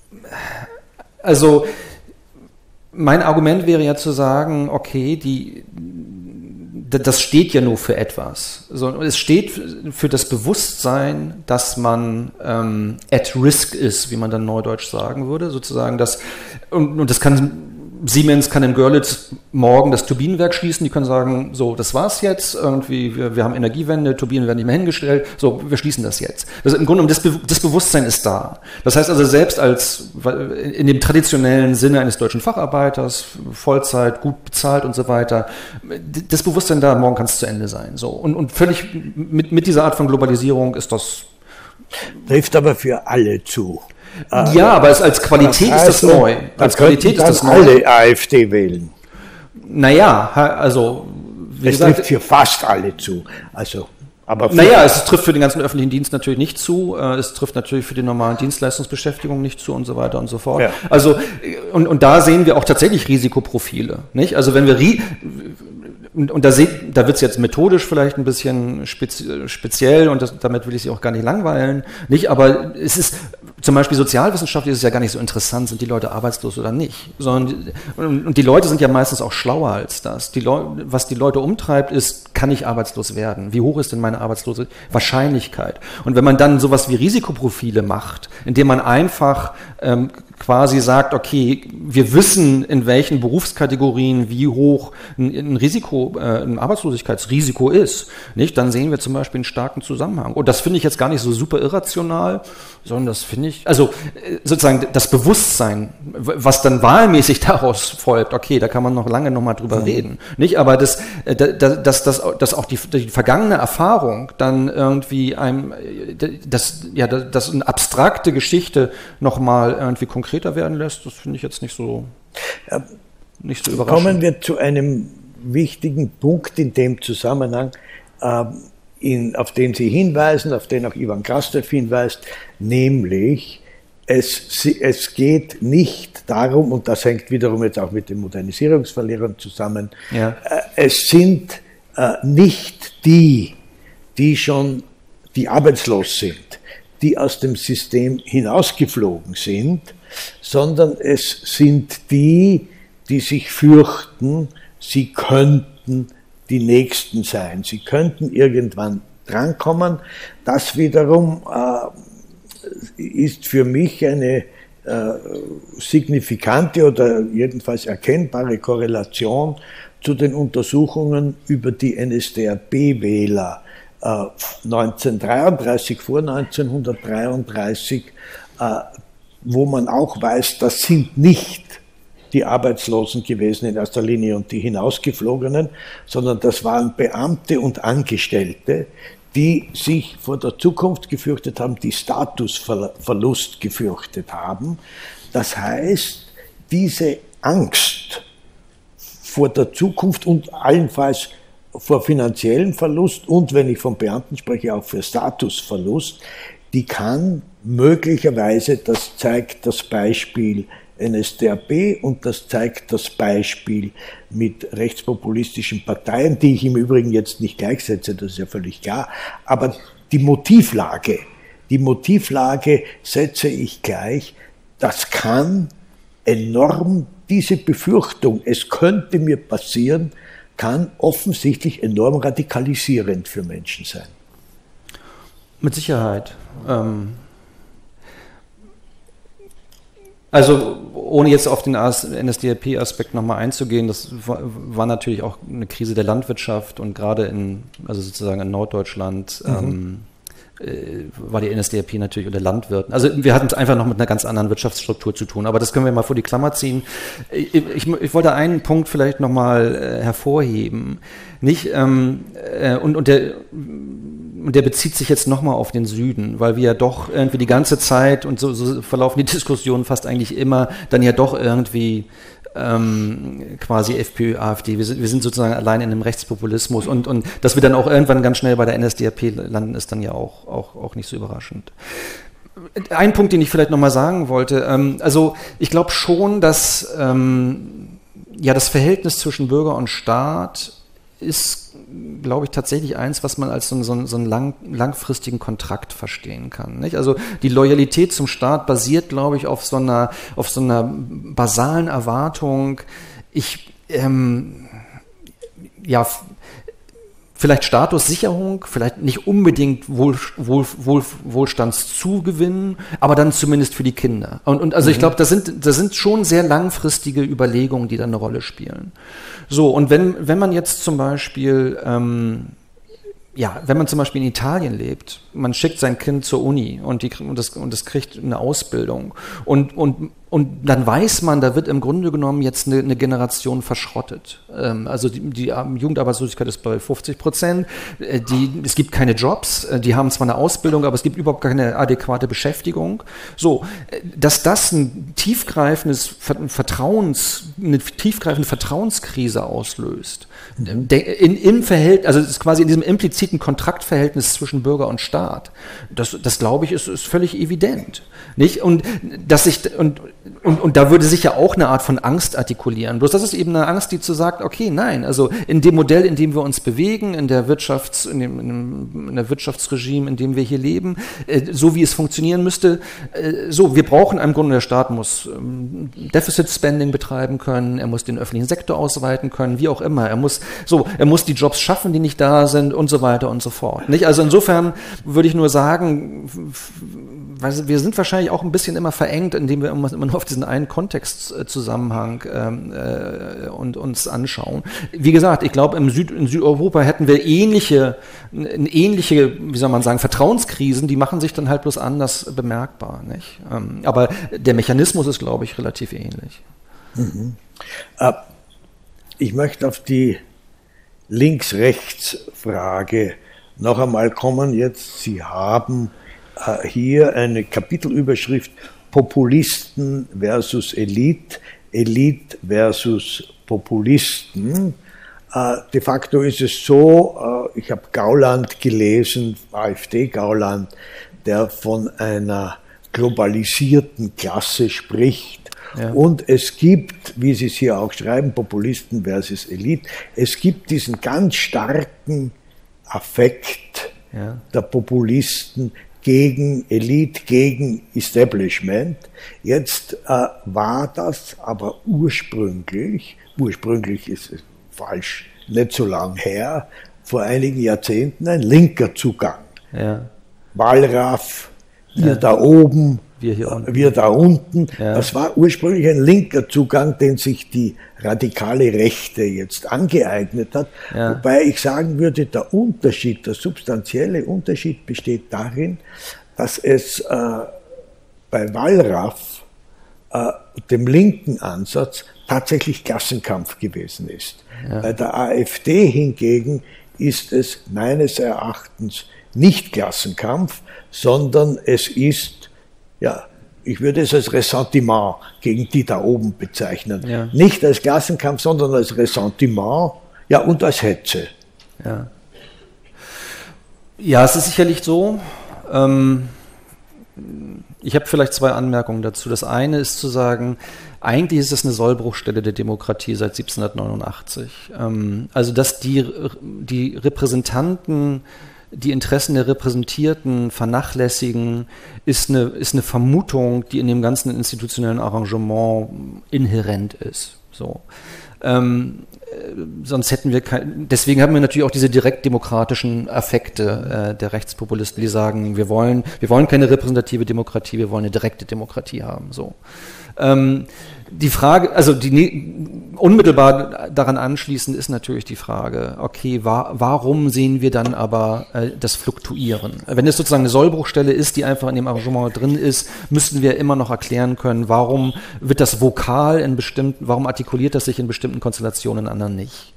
also mein Argument wäre ja zu sagen, okay, die, das steht ja nur für etwas. So, es steht für das Bewusstsein, dass man ähm, at risk ist, wie man dann neudeutsch sagen würde, sozusagen, dass, und, und das kann Siemens kann in Görlitz morgen das Turbinenwerk schließen, die können sagen, so, das war's jetzt, irgendwie, wir, wir haben Energiewende, Turbinen werden nicht mehr hingestellt, so, wir schließen das jetzt. Das, im Grunde, das, Be- das Bewusstsein ist da. Das heißt also, selbst als, in dem traditionellen Sinne eines deutschen Facharbeiters, Vollzeit, gut bezahlt und so weiter, das Bewusstsein da, morgen kann es zu Ende sein, so. Und, und völlig, mit, mit dieser Art von Globalisierung ist das... Trifft aber für alle zu. Ja, aber es, als Qualität das heißt, ist das neu. Als Qualität ist das neu. Alle AfD wählen. Naja, also... Wie es gesagt, trifft für fast alle zu. Also, aber für naja, es trifft für den ganzen öffentlichen Dienst natürlich nicht zu. Es trifft natürlich für die normalen Dienstleistungsbeschäftigungen nicht zu und so weiter und so fort. Ja. Also, und, und da sehen wir auch tatsächlich Risikoprofile. Nicht? Also wenn wir... und, und da, da wird es jetzt methodisch vielleicht ein bisschen spezi speziell und das, damit will ich Sie auch gar nicht langweilen, nicht, aber es ist zum Beispiel sozialwissenschaftlich ist es ja gar nicht so interessant, sind die Leute arbeitslos oder nicht, sondern und, und die Leute sind ja meistens auch schlauer als das. Die Leu was die Leute umtreibt, ist, kann ich arbeitslos werden? Wie hoch ist denn meine arbeitslose Wahrscheinlichkeit? Und wenn man dann sowas wie Risikoprofile macht, indem man einfach ähm, quasi sagt, okay, wir wissen, in welchen Berufskategorien wie hoch ein, ein Risiko, äh, ein Arbeitslosigkeitsrisiko ist, nicht? Dann sehen wir zum Beispiel einen starken Zusammenhang. Und das finde ich jetzt gar nicht so super irrational, sondern das finde ich, also sozusagen das Bewusstsein, was dann wahlmäßig daraus folgt, okay, da kann man noch lange noch mal drüber mhm. reden, nicht? Aber das, dass, dass, dass, dass auch die, die vergangene Erfahrung dann irgendwie einem, das, ja, das eine abstrakte Geschichte noch mal irgendwie konkreter werden lässt, das finde ich jetzt nicht so, ja, nicht so überraschend. Kommen wir zu einem wichtigen Punkt in dem Zusammenhang, äh, In, auf den Sie hinweisen, auf den auch Ivan Krastev hinweist, nämlich es, es geht nicht darum, und das hängt wiederum jetzt auch mit den Modernisierungsverlierern zusammen, ja. äh, es sind äh, nicht die, die schon, die arbeitslos sind, die aus dem System hinausgeflogen sind, sondern es sind die, die sich fürchten, sie könnten die Nächsten sein. Sie könnten irgendwann drankommen. Das wiederum äh, ist für mich eine äh, signifikante oder jedenfalls erkennbare Korrelation zu den Untersuchungen über die N S D A P-Wähler äh, neunzehnhundertdreiunddreißig, vor neunzehnhundertdreiunddreißig, äh, wo man auch weiß, das sind nicht die Arbeitslosen gewesen in erster Linie und die Hinausgeflogenen, sondern das waren Beamte und Angestellte, die sich vor der Zukunft gefürchtet haben, die Statusverlust gefürchtet haben. Das heißt, diese Angst vor der Zukunft und allenfalls vor finanziellem Verlust und, wenn ich von Beamten spreche, auch für Statusverlust, die kann möglicherweise, das zeigt das Beispiel N S D A P und das zeigt das Beispiel mit rechtspopulistischen Parteien, die ich im Übrigen jetzt nicht gleichsetze, das ist ja völlig klar, aber die Motivlage, die Motivlage setze ich gleich, das kann enorm, diese Befürchtung, es könnte mir passieren, kann offensichtlich enorm radikalisierend für Menschen sein. Mit Sicherheit. Ähm Also ohne jetzt auf den N S D A P-Aspekt nochmal einzugehen, das war, war natürlich auch eine Krise der Landwirtschaft und gerade in, also sozusagen in Norddeutschland mhm. ähm, äh, war die N S D A P natürlich unter Landwirten. Also wir hatten es einfach noch mit einer ganz anderen Wirtschaftsstruktur zu tun, aber das können wir mal vor die Klammer ziehen. Ich, ich, ich wollte einen Punkt vielleicht nochmal äh, hervorheben. Nicht, ähm, äh, und, und der Und der bezieht sich jetzt nochmal auf den Süden, weil wir ja doch irgendwie die ganze Zeit, und so, so verlaufen die Diskussionen fast eigentlich immer, dann ja doch irgendwie ähm, quasi FPÖ, AfD, wir sind, wir sind sozusagen allein in einem Rechtspopulismus und, und dass wir dann auch irgendwann ganz schnell bei der N S D A P landen, ist dann ja auch, auch, auch nicht so überraschend. Ein Punkt, den ich vielleicht nochmal sagen wollte, ähm, also ich glaube schon, dass ähm, ja das Verhältnis zwischen Bürger und Staat ist, glaube ich, tatsächlich eins, was man als so, so, so einen lang, langfristigen Kontrakt verstehen kann. Nicht? Also die Loyalität zum Staat basiert, glaube ich, auf so einer, auf so einer basalen Erwartung, ich, ähm, ja, vielleicht Statussicherung, vielleicht nicht unbedingt Wohl, Wohl, Wohl, Wohlstandszugewinn, aber dann zumindest für die Kinder. Und, und also mhm. ich glaube, das sind, das sind schon sehr langfristige Überlegungen, die da eine Rolle spielen. So, und wenn, wenn man jetzt zum Beispiel, ähm, ja, wenn man zum Beispiel in Italien lebt, man schickt sein Kind zur Uni und, die, und, das, und das kriegt eine Ausbildung und, und, und dann weiß man, da wird im Grunde genommen jetzt eine, eine Generation verschrottet. Ähm, also die, die Jugendarbeitslosigkeit ist bei fünfzig Prozent, die, es gibt keine Jobs, die haben zwar eine Ausbildung, aber es gibt überhaupt keine adäquate Beschäftigung. So, dass das ein tiefgreifendes Vertrauens, eine tiefgreifende Vertrauenskrise auslöst, in, in Verhältnis, also es ist quasi in diesem impliziten Kontraktverhältnis zwischen Bürger und Staat. Das, das glaube ich, ist, ist völlig evident, nicht? Und dass ich und Und, und da würde sich ja auch eine Art von Angst artikulieren. Bloß das ist eben eine Angst, die zu sagt, okay, nein, also in dem Modell, in dem wir uns bewegen, in der Wirtschafts, in dem, in dem in der Wirtschaftsregime, in dem wir hier leben, äh, so wie es funktionieren müsste, äh, so, wir brauchen im Grunde, der Staat muss ähm, Deficit Spending betreiben können, er muss den öffentlichen Sektor ausweiten können, wie auch immer, er muss, so, er muss die Jobs schaffen, die nicht da sind und so weiter und so fort. Nicht? Also insofern würde ich nur sagen, weil wir sind wahrscheinlich auch ein bisschen immer verengt, indem wir immer, immer nur auf diesen einen Kontextzusammenhang ähm, äh, und uns anschauen. Wie gesagt, ich glaube, im Süd, in Südeuropa hätten wir ähnliche, ähnliche, wie soll man sagen, Vertrauenskrisen, die machen sich dann halt bloß anders bemerkbar. Nicht? Ähm, aber der Mechanismus ist, glaube ich, relativ ähnlich. Mhm. Äh, ich möchte auf die Links-Rechts-Frage noch einmal kommen. Jetzt, Sie haben hier eine Kapitelüberschrift Populisten versus Elite, Elite versus Populisten. De facto ist es so, ich habe Gauland gelesen, AfD-Gauland, der von einer globalisierten Klasse spricht. Ja. Und es gibt, wie Sie es hier auch schreiben, Populisten versus Elite, es gibt diesen ganz starken Affekt ja. der Populisten gegen Elite, gegen Establishment. Jetzt äh, war das aber ursprünglich, ursprünglich ist es falsch, nicht so lang her, vor einigen Jahrzehnten ein linker Zugang. Ja. Wallraff, ihr ja. da oben, wir, hier unten. wir da unten. Ja. Das war ursprünglich ein linker Zugang, den sich die radikale Rechte jetzt angeeignet hat. Ja. Wobei ich sagen würde, der Unterschied, der substanzielle Unterschied besteht darin, dass es äh, bei Wallraff, äh, dem linken Ansatz, tatsächlich Klassenkampf gewesen ist. Ja. Bei der AfD hingegen ist es meines Erachtens nicht Klassenkampf, sondern es ist, ja, ich würde es als Ressentiment gegen die da oben bezeichnen. Ja. Nicht als Klassenkampf, sondern als Ressentiment, ja, und als Hetze. Ja, ja, es ist sicherlich so. Ähm, ich habe vielleicht zwei Anmerkungen dazu. Das eine ist zu sagen, eigentlich ist es eine Sollbruchstelle der Demokratie seit siebzehnhundertneunundachtzig. Ähm, also, dass die, die Repräsentanten die Interessen der Repräsentierten vernachlässigen, ist eine, ist eine Vermutung, die in dem ganzen institutionellen Arrangement inhärent ist. So. Ähm, sonst hätten wir kein, deswegen haben wir natürlich auch diese direktdemokratischen Affekte äh, der Rechtspopulisten, die sagen, wir wollen, wir wollen keine repräsentative Demokratie, wir wollen eine direkte Demokratie haben. So. Ähm, die Frage, also die unmittelbar daran anschließend ist natürlich die Frage, okay, wa- warum sehen wir dann aber äh, das Fluktuieren? Wenn es sozusagen eine Sollbruchstelle ist, die einfach in dem Arrangement drin ist, müssten wir immer noch erklären können, warum wird das Vokal in bestimmten, warum artikuliert das sich in bestimmten Konstellationen, in anderen nicht?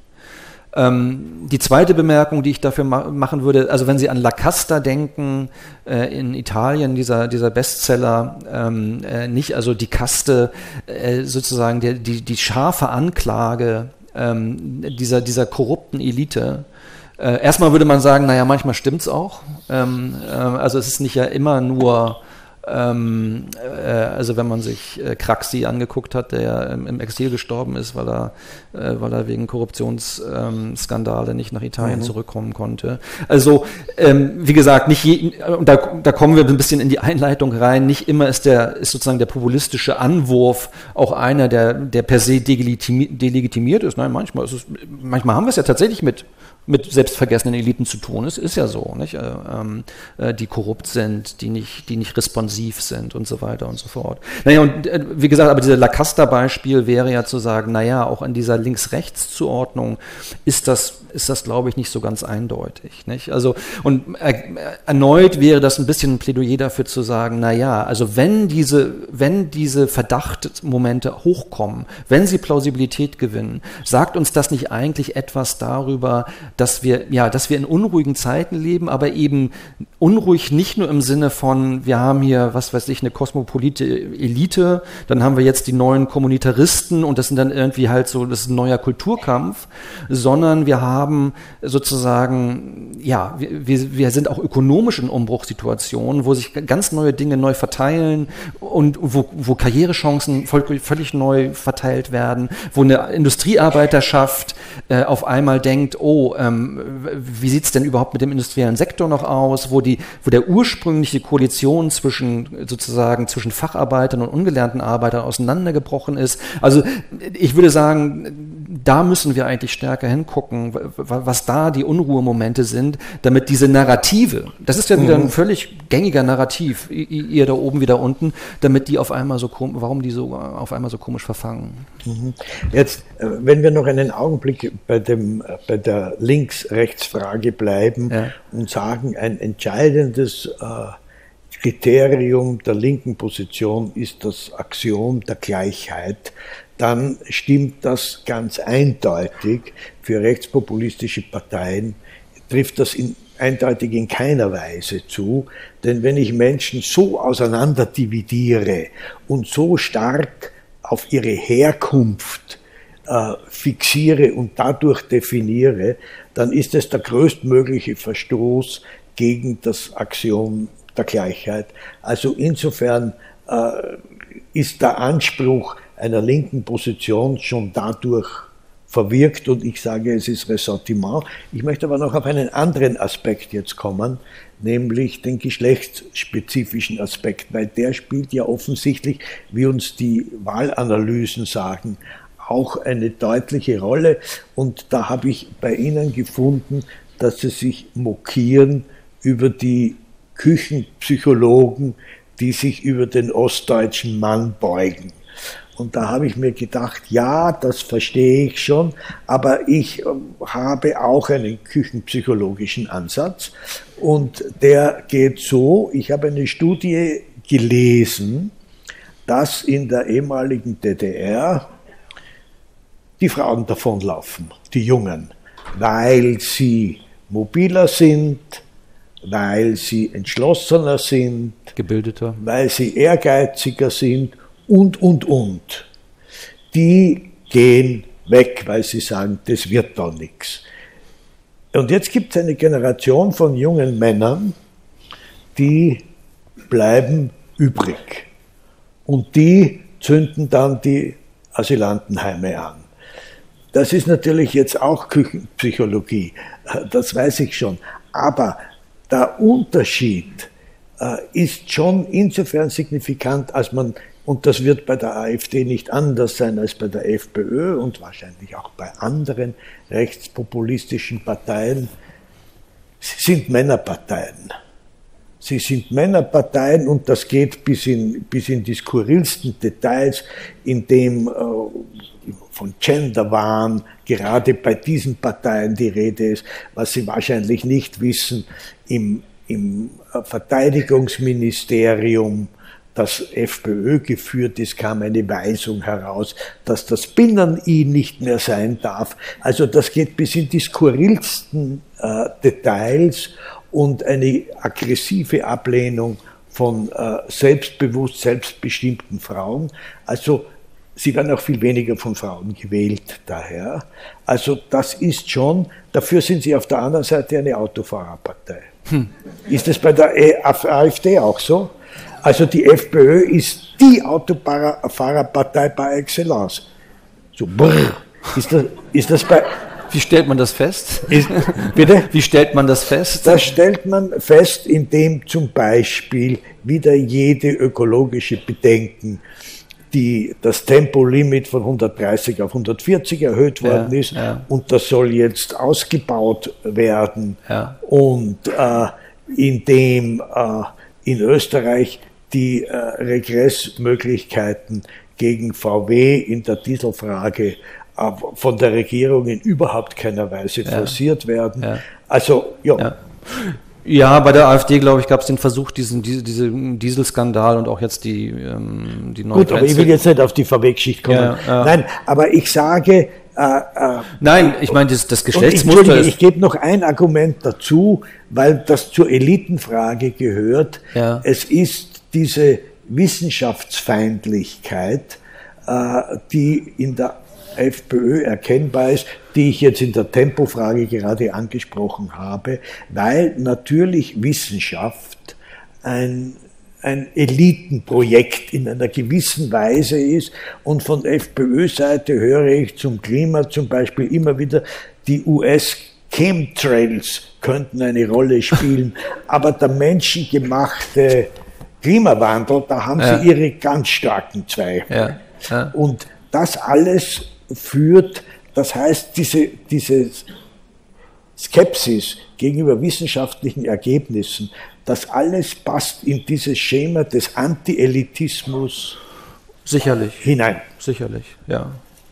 Ähm, die zweite Bemerkung, die ich dafür ma- machen würde, also wenn Sie an La Casta denken, äh, in Italien, dieser, dieser Bestseller, ähm, äh, nicht also die Kaste, äh, sozusagen der, die, die scharfe Anklage ähm, dieser, dieser korrupten Elite. Äh, erstmal würde man sagen, naja, manchmal stimmt's auch. Ähm, äh, also es ist nicht ja immer nur Ähm, äh, also wenn man sich äh, Craxi angeguckt hat, der ja im, im Exil gestorben ist, weil er, äh, weil er wegen Korruptionsskandale ähm, nicht nach Italien mhm. zurückkommen konnte. Also ähm, wie gesagt, nicht je, da, da kommen wir ein bisschen in die Einleitung rein, nicht immer ist der ist sozusagen der populistische Anwurf auch einer, der, der per se delegitimi- delegitimiert ist. Nein, manchmal ist es, manchmal haben wir es ja tatsächlich mit mit selbstvergessenen Eliten zu tun. Es ist ja so, nicht? Äh, die korrupt sind, die nicht, die nicht responsiv sind und so weiter und so fort. Naja, und äh, wie gesagt, aber dieser La Casta-Beispiel wäre ja zu sagen, naja, auch an dieser Links-Rechts-Zuordnung ist das, ist das, glaube ich, nicht so ganz eindeutig, nicht? Also, und äh, erneut wäre das ein bisschen ein Plädoyer dafür zu sagen, naja, also wenn diese, wenn diese Verdachtmomente hochkommen, wenn sie Plausibilität gewinnen, sagt uns das nicht eigentlich etwas darüber, dass wir, ja, dass wir in unruhigen Zeiten leben, aber eben unruhig nicht nur im Sinne von, wir haben hier, was weiß ich, eine kosmopolite Elite, dann haben wir jetzt die neuen Kommunitaristen und das sind dann irgendwie halt so, das ist ein neuer Kulturkampf, sondern wir haben sozusagen, ja, wir, wir sind auch ökonomisch in Umbruchssituationen, wo sich ganz neue Dinge neu verteilen und wo, wo Karrierechancen voll, völlig neu verteilt werden, wo eine Industriearbeiterschaft äh, auf einmal denkt, oh, ähm, wie sieht's denn überhaupt mit dem industriellen Sektor noch aus, wo die, wo der ursprüngliche Koalition zwischen sozusagen zwischen Facharbeitern und ungelernten Arbeitern auseinandergebrochen ist. Also ich würde sagen, da müssen wir eigentlich stärker hingucken, was da die Unruhemomente sind, damit diese Narrative, das ist ja wieder ein völlig gängiger Narrativ, ihr da oben, wieder unten, damit die auf einmal so, warum die so auf einmal so komisch verfangen. Jetzt, wenn wir noch einen Augenblick bei dem, bei der Links-Rechts-Frage bleiben, ja, und sagen, ein entscheidendes äh, Kriterium der linken Position ist das Axiom der Gleichheit, dann stimmt das ganz eindeutig. Für rechtspopulistische Parteien trifft das in, eindeutig in keiner Weise zu, denn wenn ich Menschen so auseinander dividiere und so stark auf ihre Herkunft äh, fixiere und dadurch definiere, dann ist es der größtmögliche Verstoß gegen das Axiom der Gleichheit. Also insofern äh, ist der Anspruch einer linken Position schon dadurch verwirkt und ich sage, es ist Ressentiment. Ich möchte aber noch auf einen anderen Aspekt jetzt kommen, nämlich den geschlechtsspezifischen Aspekt, weil der spielt ja offensichtlich, wie uns die Wahlanalysen sagen, auch eine deutliche Rolle und da habe ich bei Ihnen gefunden, dass Sie sich mokieren über die Küchenpsychologen, die sich über den ostdeutschen Mann beugen. Und da habe ich mir gedacht, ja, das verstehe ich schon, aber ich habe auch einen küchenpsychologischen Ansatz und der geht so, ich habe eine Studie gelesen, dass in der ehemaligen D D R die Frauen davonlaufen, die Jungen, weil sie mobiler sind, weil sie entschlossener sind, gebildeter, weil sie ehrgeiziger sind und, und, und. Die gehen weg, weil sie sagen, das wird doch nichts. Und jetzt gibt es eine Generation von jungen Männern, die bleiben übrig. Und die zünden dann die Asylantenheime an. Das ist natürlich jetzt auch Küchenpsychologie, das weiß ich schon. Aber der Unterschied äh, ist schon insofern signifikant, als man, und das wird bei der AfD nicht anders sein als bei der FPÖ und wahrscheinlich auch bei anderen rechtspopulistischen Parteien, sie sind Männerparteien. Sie sind Männerparteien und das geht bis in, bis in die skurrilsten Details, in dem äh, von Genderwahn gerade bei diesen Parteien die Rede ist, was sie wahrscheinlich nicht wissen, im, im Verteidigungsministerium, das FPÖ geführt ist, kam eine Weisung heraus, dass das Binnen-I nicht mehr sein darf. Also das geht bis in die skurrilsten äh, Details und eine aggressive Ablehnung von äh, selbstbewusst, selbstbestimmten Frauen. Also sie werden auch viel weniger von Frauen gewählt daher. Also das ist schon, dafür sind sie auf der anderen Seite eine Autofahrerpartei. Hm. Ist das bei der AfD auch so? Also die FPÖ ist die Autofahrerpartei par excellence. So, brrr. Ist das, ist das bei... Wie stellt man das fest? Ist, bitte? Wie stellt man das fest? Das stellt man fest, indem zum Beispiel wieder jede ökologische Bedenken, die das Tempolimit von hundertdreißig auf hundertvierzig erhöht worden ja, ist ja. und das soll jetzt ausgebaut werden ja. und äh, indem äh, in Österreich die äh, Regressmöglichkeiten gegen V W in der Dieselfrage äh, von der Regierung in überhaupt keiner Weise ja. forciert werden. Ja. Also, ja. ja. Ja, bei der AfD, glaube ich, gab es den Versuch, diesen, diese, diesen Dieselskandal und auch jetzt die, ähm, die neue Gut, aber ich will jetzt nicht auf die V W-Geschichte kommen. Ja, ja. Nein, aber ich sage, Äh, äh, Nein, ich meine, das, das Geschlechtsmuster ist... Ich gebe noch ein Argument dazu, weil das zur Elitenfrage gehört. Ja. Es ist diese Wissenschaftsfeindlichkeit, äh, die in der FPÖ erkennbar ist, die ich jetzt in der Tempofrage gerade angesprochen habe, weil natürlich Wissenschaft ein, ein Elitenprojekt in einer gewissen Weise ist und von FPÖ-Seite höre ich zum Klima zum Beispiel immer wieder, die U S Chemtrails könnten eine Rolle spielen, aber der menschengemachte Klimawandel, da haben ja. sie ihre ganz starken Zweifel. Ja. Ja. Und das alles führt, das heißt, diese, diese Skepsis gegenüber wissenschaftlichen Ergebnissen, das alles passt in dieses Schema des Anti-Elitismus sicherlich hinein. Sicherlich, ja.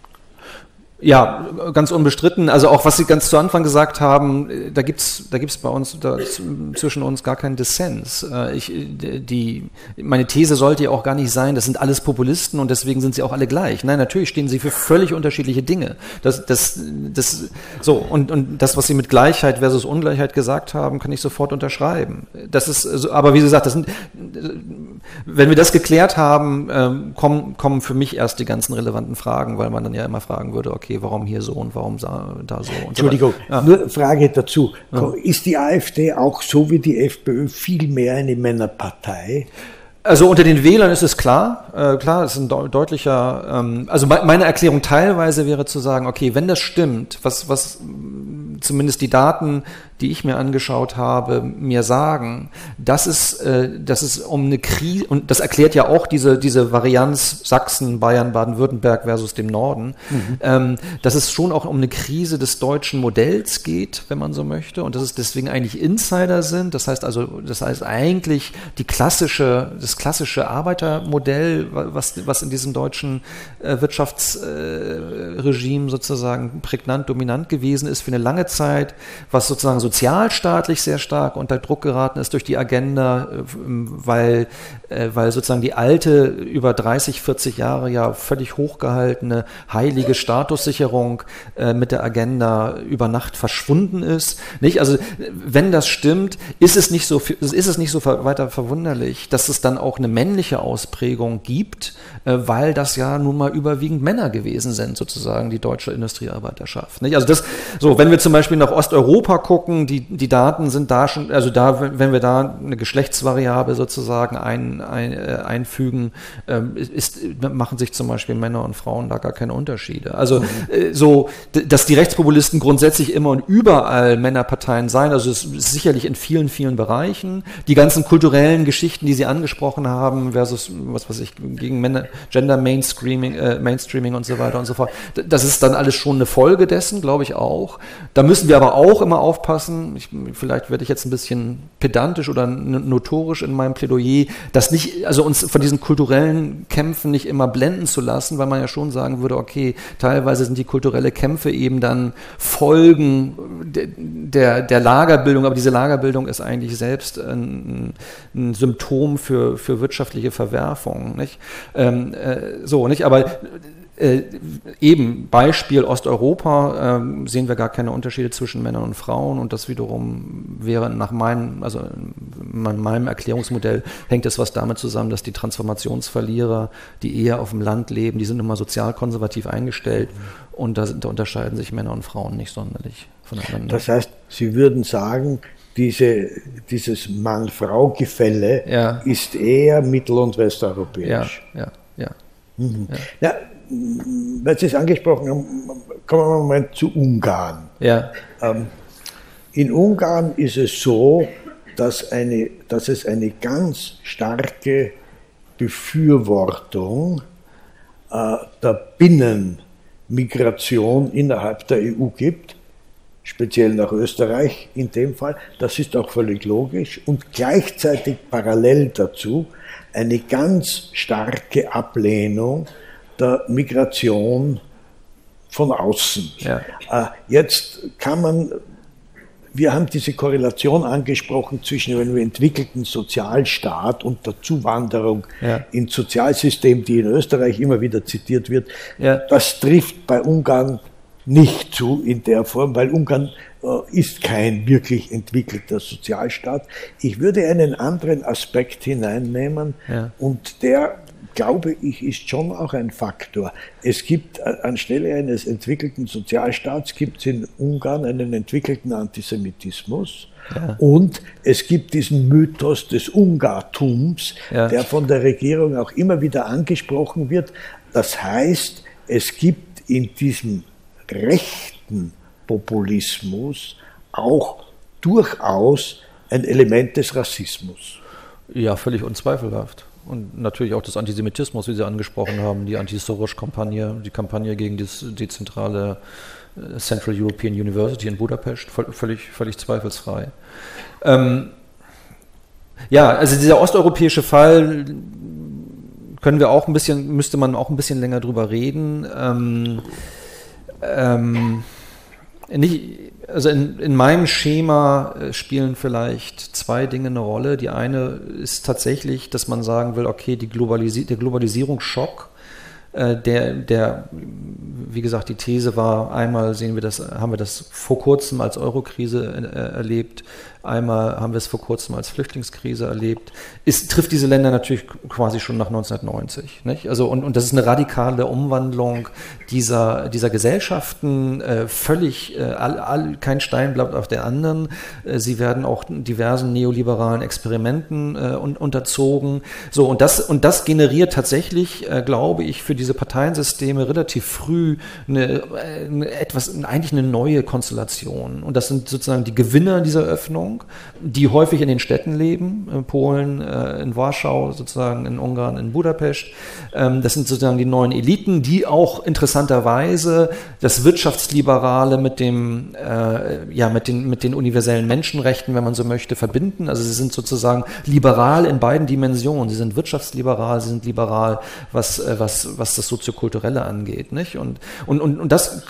Ja, ganz unbestritten. Also auch, was Sie ganz zu Anfang gesagt haben, da gibt's, da gibt's bei uns, da, zwischen uns gar keinen Dissens. Ich, die, meine These sollte ja auch gar nicht sein, das sind alles Populisten und deswegen sind sie auch alle gleich. Nein, natürlich stehen sie für völlig unterschiedliche Dinge. Das, das, das, so, und, und das, was Sie mit Gleichheit versus Ungleichheit gesagt haben, kann ich sofort unterschreiben. Das ist, aber wie gesagt, das sind, wenn wir das geklärt haben, kommen, kommen für mich erst die ganzen relevanten Fragen, weil man dann ja immer fragen würde, okay, warum hier so und warum da so. Und Entschuldigung, so. Ja. Nur Frage dazu. Ja. Ist die AfD auch so wie die FPÖ viel mehr eine Männerpartei? Also unter den Wählern ist es klar, äh, klar, es ist ein de- deutlicher, ähm, also me- meine Erklärung teilweise wäre zu sagen, okay, wenn das stimmt, was, was zumindest die Daten, die ich mir angeschaut habe, mir sagen, dass es, äh, dass es um eine Krise, und das erklärt ja auch diese, diese Varianz Sachsen, Bayern, Baden-Württemberg versus dem Norden, mhm. ähm, dass es schon auch um eine Krise des deutschen Modells geht, wenn man so möchte, und dass es deswegen eigentlich Insider sind, das heißt also, das heißt eigentlich die klassische, das klassische Arbeitermodell, was, was in diesem deutschen äh, Wirtschaftsregime äh, sozusagen prägnant, dominant gewesen ist für eine lange Zeit, was sozusagen sozialstaatlich sehr stark unter Druck geraten ist durch die Agenda, äh, weil, äh, weil sozusagen die alte, über dreißig, vierzig Jahre ja völlig hochgehaltene, heilige Statussicherung äh, mit der Agenda über Nacht verschwunden ist. Nicht? Also wenn das stimmt, ist es nicht so, ist es nicht so weiter verwunderlich, dass es dann auch eine männliche Ausprägung gibt, äh, weil das ja nun mal überwiegend Männer gewesen sind, sozusagen die deutsche Industriearbeiterschaft. Nicht? Also das, so, wenn wir zum Beispiel nach Osteuropa gucken, die, die Daten sind da schon, also da, wenn wir da eine Geschlechtsvariable sozusagen ein, ein, äh, einfügen, ähm, ist, machen sich zum Beispiel Männer und Frauen da gar keine Unterschiede. Also mhm. äh, so, d- dass die Rechtspopulisten grundsätzlich immer und überall Männerparteien sein, also es ist sicherlich in vielen, vielen Bereichen. Die ganzen kulturellen Geschichten, die Sie angesprochen haben, versus, was weiß ich, gegen Männer, Gender Mainstreaming, äh, Mainstreaming und so weiter und so fort. Das ist dann alles schon eine Folge dessen, glaube ich auch. Da müssen wir aber auch immer aufpassen, ich, vielleicht werde ich jetzt ein bisschen pedantisch oder notorisch in meinem Plädoyer, dass nicht, also uns von diesen kulturellen Kämpfen nicht immer blenden zu lassen, weil man ja schon sagen würde, okay, teilweise sind die kulturelle Kämpfe eben dann Folgen der, der, der Lagerbildung, aber diese Lagerbildung ist eigentlich selbst ein, ein Symptom für, für wirtschaftliche Verwerfung, nicht? Ähm, äh, so, nicht? Aber äh, eben Beispiel Osteuropa, äh, sehen wir gar keine Unterschiede zwischen Männern und Frauen, und das wiederum wäre nach meinem, also in meinem Erklärungsmodell hängt es was damit zusammen, dass die Transformationsverlierer, die eher auf dem Land leben, die sind immer sozial konservativ eingestellt, und da, da unterscheiden sich Männer und Frauen nicht sonderlich voneinander. Das heißt, Sie würden sagen, Diese, dieses Mann-Frau-Gefälle ja. ist eher mittel- und westeuropäisch. Ja, ja, ja. Mhm. ja. ja weil Sie es angesprochen haben, kommen wir mal zu Ungarn. Ja. Ähm, in Ungarn ist es so, dass, eine, dass es eine ganz starke Befürwortung äh, der Binnenmigration innerhalb der E U gibt, speziell nach Österreich in dem Fall. Das ist auch völlig logisch, und gleichzeitig parallel dazu eine ganz starke Ablehnung der Migration von außen. Ja. Jetzt kann man, wir haben diese Korrelation angesprochen zwischen einem entwickelten Sozialstaat und der Zuwanderung ja. ins Sozialsystem, die in Österreich immer wieder zitiert wird. Ja. Das trifft bei Ungarn nicht zu in der Form, weil Ungarn äh, ist kein wirklich entwickelter Sozialstaat. Ich würde einen anderen Aspekt hineinnehmen, ja. und der, glaube ich, ist schon auch ein Faktor. Es gibt anstelle eines entwickelten Sozialstaats gibt es in Ungarn einen entwickelten Antisemitismus. Ja. Und es gibt diesen Mythos des Ungartums, ja. der von der Regierung auch immer wieder angesprochen wird. Das heißt, es gibt in diesem rechten Populismus auch durchaus ein Element des Rassismus. Ja, völlig unzweifelhaft. Und natürlich auch des Antisemitismus, wie Sie angesprochen haben, die Anti-Soros-Kampagne, die Kampagne gegen das, die zentrale Central European University in Budapest, völlig, völlig zweifelsfrei. Ähm, ja, also dieser osteuropäische Fall, können wir auch ein bisschen, müsste man auch ein bisschen länger drüber reden. Ähm, ähm, nicht, also in, in meinem Schema spielen vielleicht zwei Dinge eine Rolle. Die eine ist tatsächlich, dass man sagen will, okay, die Globalisi- der Globalisierungsschock, Der, der, wie gesagt, die These war, einmal sehen wir das, haben wir das vor kurzem als Eurokrise äh, erlebt, einmal haben wir es vor kurzem als Flüchtlingskrise erlebt. Es trifft diese Länder natürlich quasi schon nach neunzehnhundertneunzig, nicht? Also, und, und das ist eine radikale Umwandlung dieser, dieser Gesellschaften, äh, völlig, äh, all, all, kein Stein bleibt auf der anderen. Äh, sie werden auch diversen neoliberalen Experimenten äh, un, unterzogen. So, und das, und das generiert tatsächlich, äh, glaube ich, für diese Parteiensysteme relativ früh eine, eine etwas, eigentlich eine neue Konstellation. Und das sind sozusagen die Gewinner dieser Öffnung, die häufig in den Städten leben, in Polen, in Warschau, sozusagen in Ungarn, in Budapest. Das sind sozusagen die neuen Eliten, die auch interessanterweise das Wirtschaftsliberale mit dem, ja, mit den, mit den universellen Menschenrechten, wenn man so möchte, verbinden. Also sie sind sozusagen liberal in beiden Dimensionen. Sie sind wirtschaftsliberal, sie sind liberal, was, was, was das Soziokulturelle angeht, nicht? Und, und, und, und das,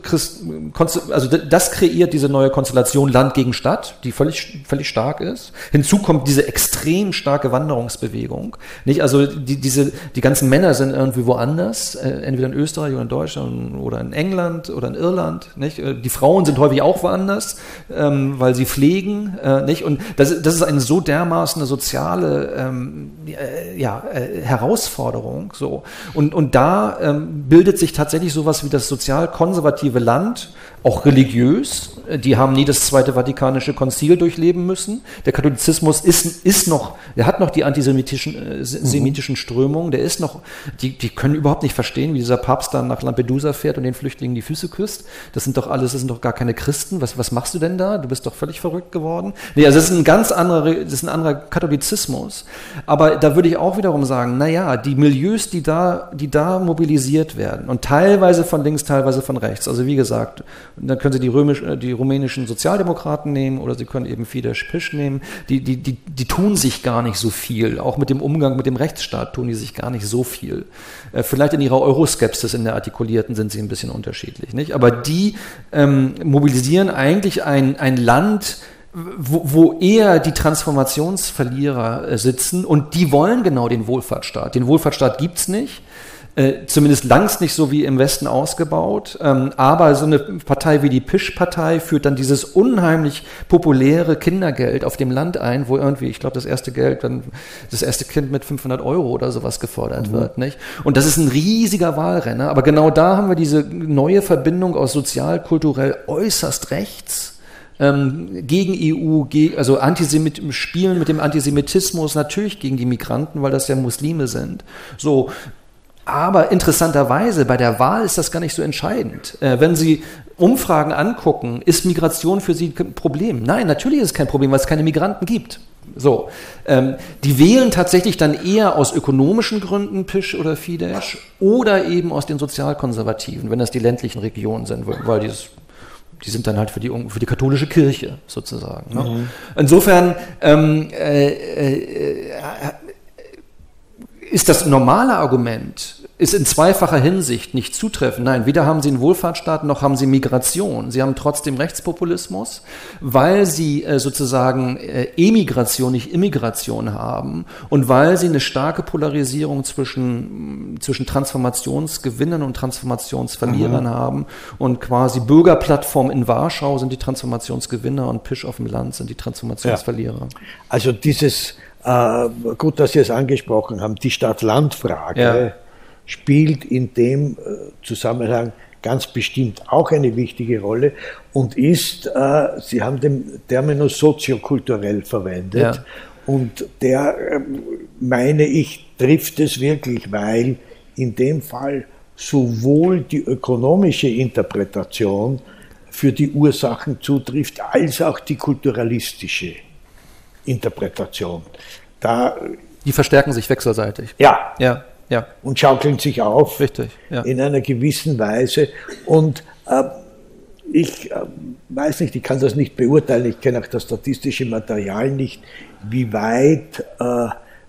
also das kreiert diese neue Konstellation Land gegen Stadt, die völlig völlig stark ist. Hinzu kommt diese extrem starke Wanderungsbewegung. Nicht? Also die, diese, die ganzen Männer sind irgendwie woanders, äh, entweder in Österreich oder in Deutschland oder in England oder in Irland. Nicht? Die Frauen sind häufig auch woanders, ähm, weil sie pflegen. Äh, nicht? Und das, das ist eine so dermaßen eine soziale ähm, äh, ja, äh, Herausforderung. So. Und, und da ähm, bildet sich tatsächlich sowas wie das sozial-konservative Land, auch religiös. Die haben nie das Zweite Vatikanische Konzil durchleben müssen. Der Katholizismus ist, ist noch, der hat noch die antisemitischen äh, semitischen Strömungen, der ist noch, die, die können überhaupt nicht verstehen, wie dieser Papst dann nach Lampedusa fährt und den Flüchtlingen die Füße küsst. Das sind doch alles, das sind doch gar keine Christen. Was, was machst du denn da? Du bist doch völlig verrückt geworden. Nee, also das ist ein ganz anderer, das ist ein anderer Katholizismus. Aber da würde ich auch wiederum sagen, naja, die Milieus, die da, die da mobilisiert werden und teilweise von links, teilweise von rechts. Also wie gesagt, dann können Sie die, römisch, die rumänischen Sozialdemokraten nehmen oder Sie können eben Fidesz-Pisch nehmen. Die, die, die, die tun sich gar nicht so viel. Auch mit dem Umgang mit dem Rechtsstaat tun die sich gar nicht so viel. Äh, vielleicht in ihrer Euroskepsis, in der artikulierten, sind sie ein bisschen unterschiedlich, nicht? Aber die ähm, mobilisieren eigentlich ein, ein Land, Wo, wo eher die Transformationsverlierer äh, sitzen und die wollen genau den Wohlfahrtsstaat. Den Wohlfahrtsstaat gibt's nicht. Äh, zumindest langst nicht so wie im Westen ausgebaut, ähm, aber so eine Partei wie die Pisch-Partei führt dann dieses unheimlich populäre Kindergeld auf dem Land ein, wo irgendwie, ich glaube, das erste Geld, dann das erste Kind mit fünfhundert Euro oder sowas gefordert mhm. wird, nicht? Und das ist ein riesiger Wahlrenner, aber genau da haben wir diese neue Verbindung aus sozial-kulturell äußerst rechts, ähm, gegen E U, ge- also Antisemit- spielen mit dem Antisemitismus, natürlich gegen die Migranten, weil das ja Muslime sind, so. Aber interessanterweise, bei der Wahl ist das gar nicht so entscheidend. Äh, wenn Sie Umfragen angucken, ist Migration für Sie ein Problem? Nein, natürlich ist es kein Problem, weil es keine Migranten gibt. So, ähm, die wählen tatsächlich dann eher aus ökonomischen Gründen Pisch oder Fidesz oder eben aus den Sozialkonservativen, wenn das die ländlichen Regionen sind, weil die das Die sind dann halt für die, für die katholische Kirche sozusagen. Ne? Mhm. Insofern ähm, äh, äh, ist das normale Argument, ist in zweifacher Hinsicht nicht zutreffend. Nein, weder haben sie einen Wohlfahrtsstaat, noch haben sie Migration. Sie haben trotzdem Rechtspopulismus, weil sie äh, sozusagen äh, Emigration, nicht Immigration haben und weil sie eine starke Polarisierung zwischen, zwischen Transformationsgewinnern und Transformationsverlierern mhm. haben und quasi Bürgerplattform in Warschau sind die Transformationsgewinner und Pisch auf dem Land sind die Transformationsverlierer. Ja. Also dieses, äh, gut, dass Sie es angesprochen haben, die Stadt-Land-Frage ja. spielt in dem Zusammenhang ganz bestimmt auch eine wichtige Rolle und ist, äh, Sie haben den Terminus soziokulturell verwendet ja. und der, äh, meine ich, trifft es wirklich, weil in dem Fall sowohl die ökonomische Interpretation für die Ursachen zutrifft, als auch die kulturalistische Interpretation. Da, die verstärken sich wechselseitig. Ja. Ja. Ja. Und schaukeln sich auf. Richtig, ja. In einer gewissen Weise. Und äh, ich äh, weiß nicht, ich kann das nicht beurteilen, ich kenne auch das statistische Material nicht, wie weit äh,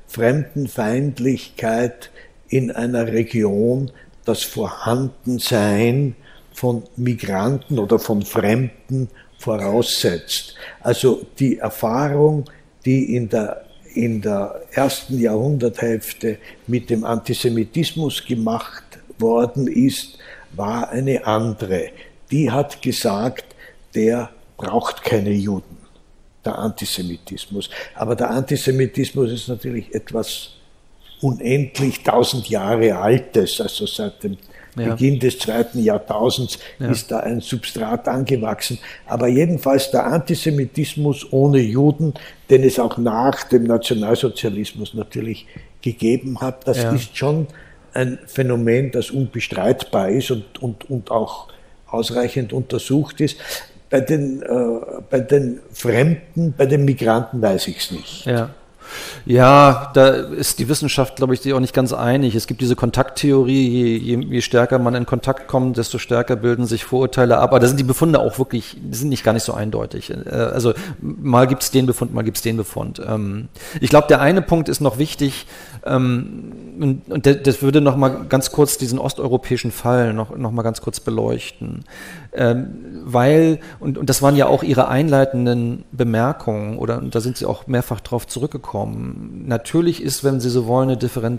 Fremdenfeindlichkeit in einer Region das Vorhandensein von Migranten oder von Fremden voraussetzt. Also die Erfahrung, die in der in der ersten Jahrhunderthälfte mit dem Antisemitismus gemacht worden ist, war eine andere. Die hat gesagt, der braucht keine Juden, der Antisemitismus. Aber der Antisemitismus ist natürlich etwas unendlich tausend Jahre Altes, also seit dem ja. Beginn des zweiten Jahrtausends ja. ist da ein Substrat angewachsen. Aber jedenfalls der Antisemitismus ohne Juden, den es auch nach dem Nationalsozialismus natürlich gegeben hat, das ja. ist schon ein Phänomen, das unbestreitbar ist und, und, und auch ausreichend untersucht ist. Bei den, äh, bei den Fremden, bei den Migranten weiß ich es nicht. Ja. Ja, da ist die Wissenschaft, glaube ich, sich auch nicht ganz einig. Es gibt diese Kontakttheorie, je, je, je stärker man in Kontakt kommt, desto stärker bilden sich Vorurteile ab. Aber da sind die Befunde auch wirklich, die sind nicht gar nicht so eindeutig. Also mal gibt es den Befund, mal gibt es den Befund. Ich glaube, der eine Punkt ist noch wichtig, und das würde noch mal ganz kurz diesen osteuropäischen Fall noch, noch mal ganz kurz beleuchten. Weil, und, und das waren ja auch Ihre einleitenden Bemerkungen, oder da sind Sie auch mehrfach drauf zurückgekommen. Natürlich ist, wenn Sie so wollen, eine, Differen,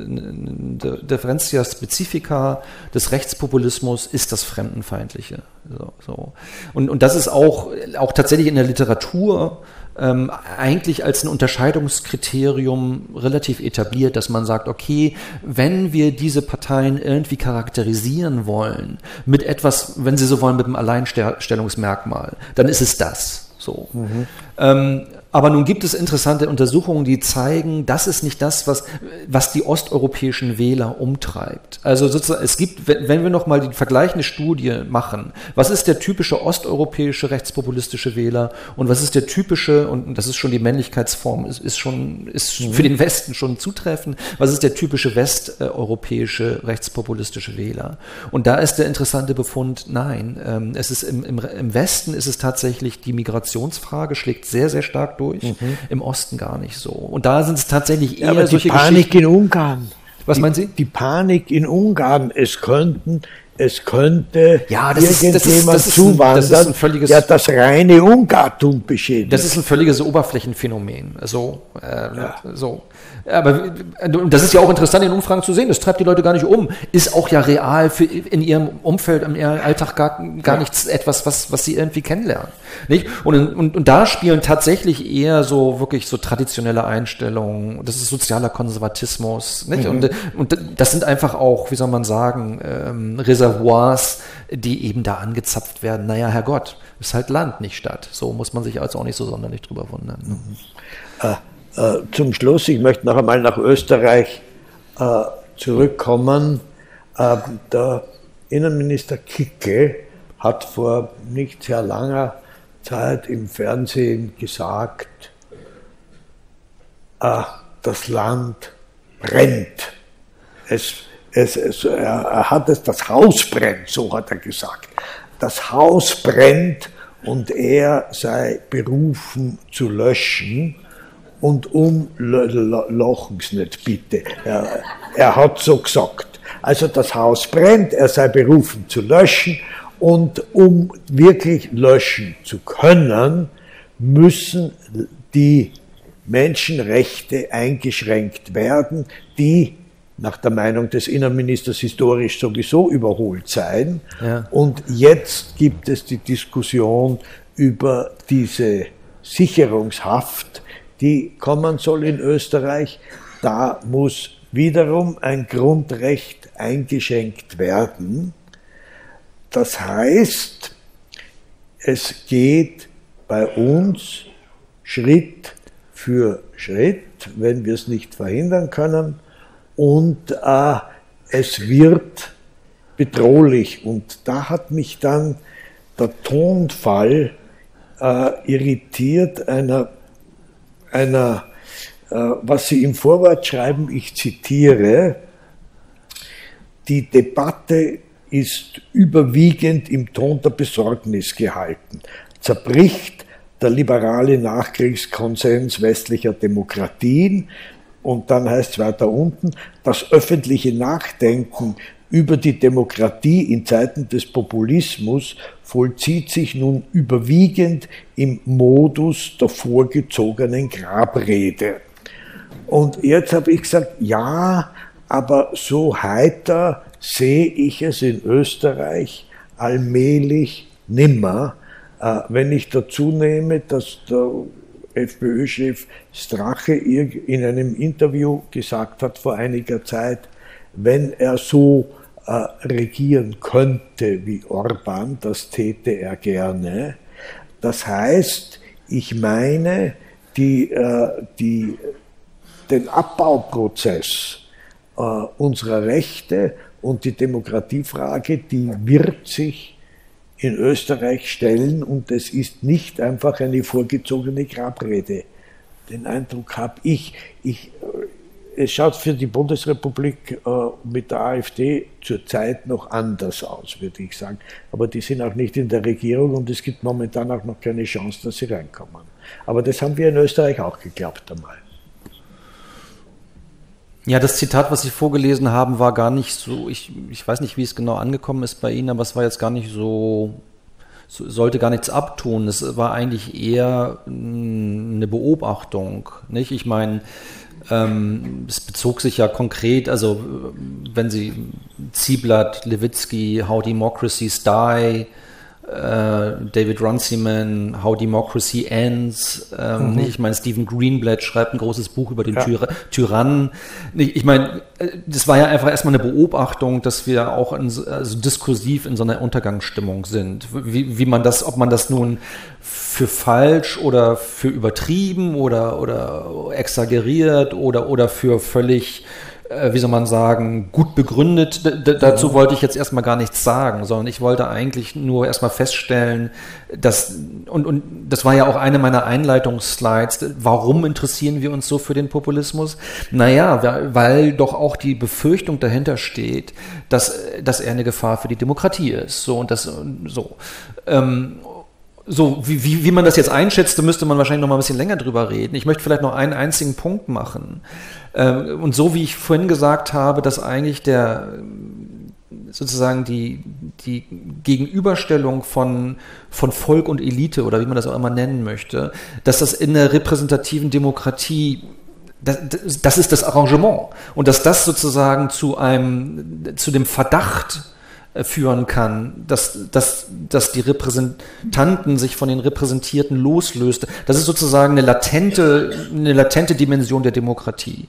eine Differentia Specifica des Rechtspopulismus ist das Fremdenfeindliche. So, so. Und, und das ist auch, auch tatsächlich in der Literatur Ähm, eigentlich als ein Unterscheidungskriterium relativ etabliert, dass man sagt, okay, wenn wir diese Parteien irgendwie charakterisieren wollen, mit etwas, wenn Sie so wollen, mit einem Alleinstellungsmerkmal, dann ist es das. So. Mhm. Ähm, aber nun gibt es interessante Untersuchungen, die zeigen, das ist nicht das, was, was die osteuropäischen Wähler umtreibt. Also sozusagen, es gibt, wenn wir nochmal die vergleichende Studie machen, was ist der typische osteuropäische rechtspopulistische Wähler und was ist der typische, und das ist schon die Männlichkeitsform, ist, ist schon, ist mhm. für den Westen schon zutreffend, was ist der typische westeuropäische rechtspopulistische Wähler? Und da ist der interessante Befund, nein, ähm, es ist im, im, im Westen ist es tatsächlich, die Migrationsfrage schlägt sehr, sehr stark durch, mhm. im Osten gar nicht so. Und da sind es tatsächlich eher ja, aber solche die Panik in Ungarn. Was die, meinen Sie? Die Panik in Ungarn, es könnten, es könnte ja, das irgendjemand ist, das ist, das zuwandern, das ist ein völliges, der das reine Ungartum beschädigt. Das ist ein völliges Oberflächenphänomen. So, äh, ja. so. Aber das ist ja auch interessant in Umfragen zu sehen, das treibt die Leute gar nicht um, ist auch ja real für in ihrem Umfeld, in ihrem Alltag gar, gar ja. nichts, etwas, was, was sie irgendwie kennenlernen. Nicht? Und, und, und da spielen tatsächlich eher so wirklich so traditionelle Einstellungen, das ist sozialer Konservatismus, nicht? Mhm. Und, und das sind einfach auch, wie soll man sagen, ähm, Reservoirs, die eben da angezapft werden. Naja, Herrgott, ist halt Land, nicht Stadt. So muss man sich also auch nicht so sonderlich drüber wundern. Mhm. Äh. Zum Schluss, ich möchte noch einmal nach Österreich äh, zurückkommen. Äh, der Innenminister Kickl hat vor nicht sehr langer Zeit im Fernsehen gesagt, äh, das Land brennt. Es, es, es, er hat es, das Haus brennt, so hat er gesagt. Das Haus brennt und er sei berufen zu löschen. Und um, lochen Sie nicht bitte. Er, er hat so gesagt. Also das Haus brennt, er sei berufen zu löschen, und um wirklich löschen zu können, müssen die Menschenrechte eingeschränkt werden, die nach der Meinung des Innenministers historisch sowieso überholt seien. Ja. Und jetzt gibt es die Diskussion über diese Sicherungshaft, die kommen soll in Österreich. Da muss wiederum ein Grundrecht eingeschränkt werden. Das heißt, es geht bei uns Schritt für Schritt, wenn wir es nicht verhindern können, und äh, es wird bedrohlich. Und da hat mich dann der Tonfall äh, irritiert, einer, einer äh, was Sie im Vorwort schreiben, ich zitiere: Die Debatte ist überwiegend im Ton der Besorgnis gehalten. Zerbricht der liberale Nachkriegskonsens westlicher Demokratien, und dann heißt es weiter unten, das öffentliche Nachdenken über die Demokratie in Zeiten des Populismus vollzieht sich nun überwiegend im Modus der vorgezogenen Grabrede. Und jetzt habe ich gesagt, ja, aber so heiter sehe ich es in Österreich allmählich nimmer, äh, wenn ich dazu nehme, dass der FPÖ-Chef Strache in einem Interview gesagt hat vor einiger Zeit, wenn er so äh, regieren könnte wie Orban, das täte er gerne. Das heißt, ich meine, die, äh, die, den Abbauprozess äh, unserer Rechte und die Demokratiefrage, die wird sich in Österreich stellen, und es ist nicht einfach eine vorgezogene Grabrede. Den Eindruck habe ich. ich. Es schaut für die Bundesrepublik äh, mit der AfD zurzeit noch anders aus, würde ich sagen. Aber die sind auch nicht in der Regierung, und es gibt momentan auch noch keine Chance, dass sie reinkommen. Aber das haben wir in Österreich auch geglaubt einmal. Ja, das Zitat, was Sie vorgelesen haben, war gar nicht so, ich, ich weiß nicht, wie es genau angekommen ist bei Ihnen, aber es war jetzt gar nicht so, so sollte gar nichts abtun. Es war eigentlich eher eine Beobachtung, nicht? Ich meine, ähm, es bezog sich ja konkret, also wenn Sie Ziblatt, Levitsky, How Democracies Die, David Runciman, How Democracy Ends. Ähm, mhm. Ich meine, Stephen Greenblatt schreibt ein großes Buch über den ja. Tyra- Tyrannen. Ich meine, das war ja einfach erstmal eine Beobachtung, dass wir auch in, also diskursiv in so einer Untergangsstimmung sind. Wie, wie man das, ob man das nun für falsch oder für übertrieben oder, oder exaggeriert oder, oder für völlig, wie soll man sagen, gut begründet. D- dazu wollte ich jetzt erstmal gar nichts sagen, sondern ich wollte eigentlich nur erstmal feststellen, dass, und, und das war ja auch eine meiner Einleitungsslides, warum interessieren wir uns so für den Populismus? Naja, weil, weil doch auch die Befürchtung dahinter steht, dass, dass er eine Gefahr für die Demokratie ist. So, und das, so. Ähm, So, wie, wie, wie man das jetzt einschätzt, da müsste man wahrscheinlich noch mal ein bisschen länger drüber reden. Ich möchte vielleicht noch einen einzigen Punkt machen. Und so wie ich vorhin gesagt habe, dass eigentlich der, sozusagen die, die Gegenüberstellung von, von Volk und Elite, oder wie man das auch immer nennen möchte, dass das in der repräsentativen Demokratie, das, das ist das Arrangement. Und dass das sozusagen zu einem, zu dem Verdacht führen kann, dass, dass, dass die Repräsentanten sich von den Repräsentierten loslöst. Das ist sozusagen eine latente, eine latente Dimension der Demokratie.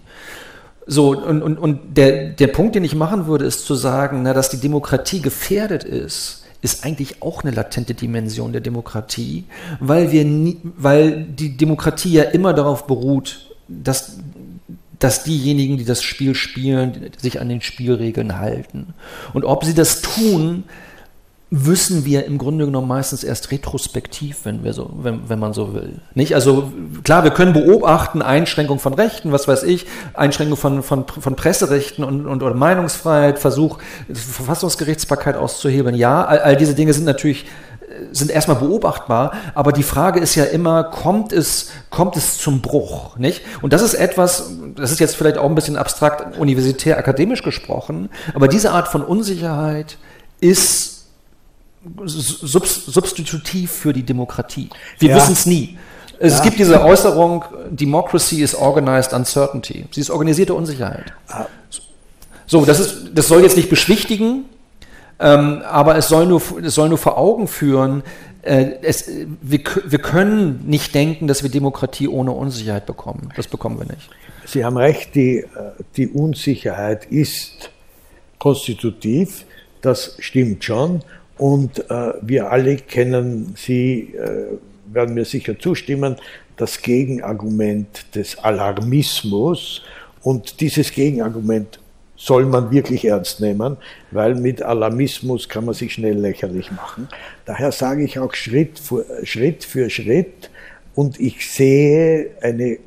So, und, und, und der, der Punkt, den ich machen würde, ist zu sagen, na, dass die Demokratie gefährdet ist, ist eigentlich auch eine latente Dimension der Demokratie, weil wir nie, weil die Demokratie ja immer darauf beruht, dass dass diejenigen, die das Spiel spielen, sich an den Spielregeln halten. Und ob sie das tun, wissen wir im Grunde genommen meistens erst retrospektiv, wenn wir so, wenn, wenn man so will. Nicht? Also klar, wir können beobachten, Einschränkung von Rechten, was weiß ich, Einschränkung von, von, von Presserechten und, und oder Meinungsfreiheit, Versuch, Verfassungsgerichtsbarkeit auszuhebeln. Ja, all, all diese Dinge sind natürlich sind erstmal beobachtbar, aber die Frage ist ja immer, kommt es, kommt es zum Bruch, nicht? Und das ist etwas, das ist jetzt vielleicht auch ein bisschen abstrakt, universitär, akademisch gesprochen, aber diese Art von Unsicherheit ist sub substitutiv für die Demokratie. Wir ja. wissen es nie. Es ja. gibt diese Äußerung, Democracy is organized uncertainty. Sie ist organisierte Unsicherheit. So, das ist, das soll jetzt nicht beschwichtigen, ähm, aber es soll nur, es soll nur vor Augen führen, äh, es, wir, wir können nicht denken, dass wir Demokratie ohne Unsicherheit bekommen. Das bekommen wir nicht. Sie haben recht, die, die Unsicherheit ist konstitutiv, das stimmt schon. Und äh, wir alle kennen, Sie äh, werden mir sicher zustimmen, das Gegenargument des Alarmismus. Und dieses Gegenargument soll man wirklich ernst nehmen, weil mit Alarmismus kann man sich schnell lächerlich machen. Daher sage ich auch Schritt für Schritt, für Schritt, und ich sehe eine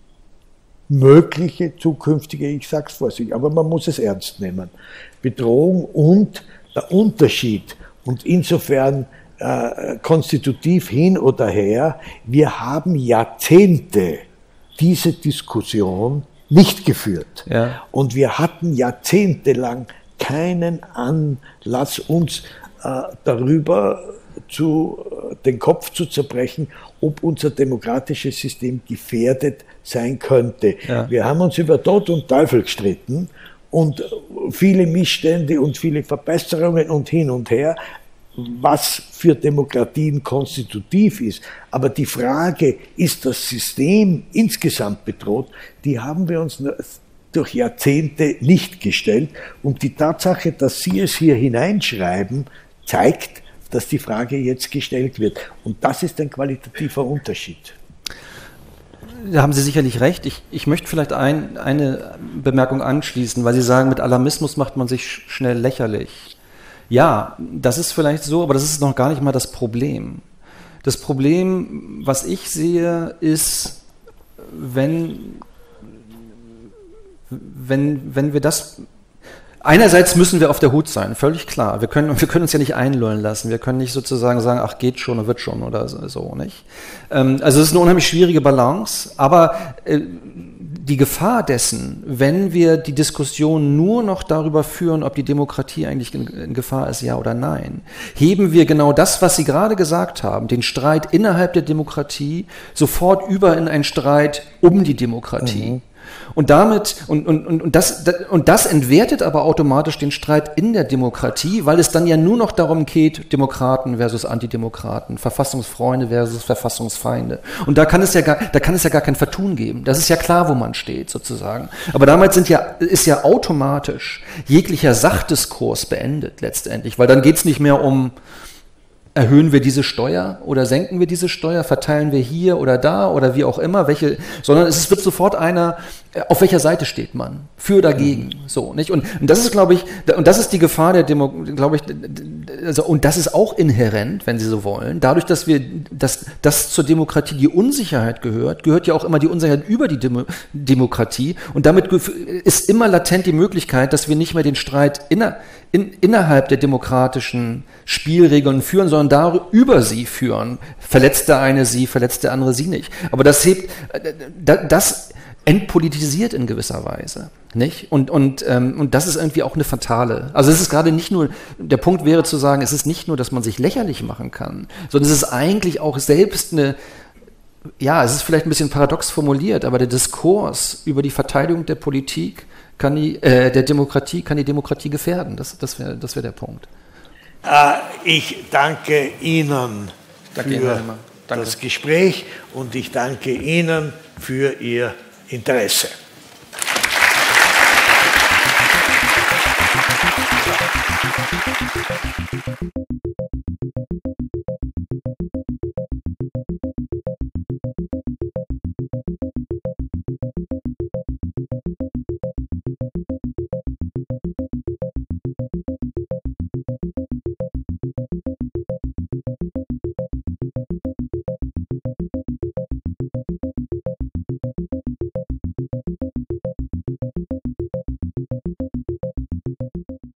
mögliche zukünftige, ich sage es vorsichtig, aber man muss es ernst nehmen, Bedrohung und der Unterschied. Und insofern äh, konstitutiv hin oder her, wir haben Jahrzehnte diese Diskussion nicht geführt. Ja. Und wir hatten jahrzehntelang keinen Anlass, uns äh, darüber zu, äh, den Kopf zu zerbrechen, ob unser demokratisches System gefährdet sein könnte. Ja. Wir haben uns über Tod und Teufel gestritten und viele Missstände und viele Verbesserungen und hin und her, was für Demokratien konstitutiv ist. Aber die Frage, ist das System insgesamt bedroht, die haben wir uns durch Jahrzehnte nicht gestellt. Und die Tatsache, dass Sie es hier hineinschreiben, zeigt, dass die Frage jetzt gestellt wird. Und das ist ein qualitativer Unterschied. Da haben Sie sicherlich recht. Ich, ich möchte vielleicht ein, eine Bemerkung anschließen, weil Sie sagen, mit Alarmismus macht man sich schnell lächerlich. Ja, das ist vielleicht so, aber das ist noch gar nicht mal das Problem. Das Problem, was ich sehe, ist, wenn, wenn, wenn wir das... Einerseits müssen wir auf der Hut sein, völlig klar. Wir können, wir können uns ja nicht einlullen lassen. Wir können nicht sozusagen sagen, ach, geht schon und wird schon oder so, nicht? Ähm, also es ist eine unheimlich schwierige Balance, aber äh, die Gefahr dessen, wenn wir die Diskussion nur noch darüber führen, ob die Demokratie eigentlich in, in Gefahr ist, ja oder nein, heben wir genau das, was Sie gerade gesagt haben, den Streit innerhalb der Demokratie, sofort über in einen Streit um die Demokratie. Mhm. Und damit, und, und, und, das, und das entwertet aber automatisch den Streit in der Demokratie, weil es dann ja nur noch darum geht, Demokraten versus Antidemokraten, Verfassungsfreunde versus Verfassungsfeinde. Und da kann es ja gar, da kann es ja gar kein Vertun geben. Das ist ja klar, wo man steht, sozusagen. Aber damals sind ja, ist ja automatisch jeglicher Sachdiskurs beendet, letztendlich, weil dann geht es nicht mehr um, erhöhen wir diese Steuer oder senken wir diese Steuer, verteilen wir hier oder da oder wie auch immer, welche, sondern es wird sofort einer, auf welcher Seite steht man, für oder gegen, so, nicht? Und, und das ist, glaube ich, und das ist die Gefahr der Demo, glaube ich, also, und das ist auch inhärent, wenn Sie so wollen, dadurch, dass wir, dass, dass zur Demokratie die Unsicherheit gehört, gehört ja auch immer die Unsicherheit über die Demo, Demokratie, und damit ist immer latent die Möglichkeit, dass wir nicht mehr den Streit inner, in, innerhalb der demokratischen Spielregeln führen, sondern darüber sie führen. Verletzt der eine sie, verletzt der andere sie nicht. Aber das hebt, das entpolitisiert in gewisser Weise, nicht? Und, und, ähm, und das ist irgendwie auch eine fatale. Also es ist gerade nicht nur, der Punkt wäre zu sagen, es ist nicht nur, dass man sich lächerlich machen kann, sondern es ist eigentlich auch selbst eine, ja, es ist vielleicht ein bisschen paradox formuliert, aber der Diskurs über die Verteidigung der Politik kann die, äh, der Demokratie, kann die Demokratie gefährden. Das, das wäre das wär der Punkt. Ich danke Ihnen danke für Ihnen, danke. das Gespräch und ich danke Ihnen für Ihr Interesse.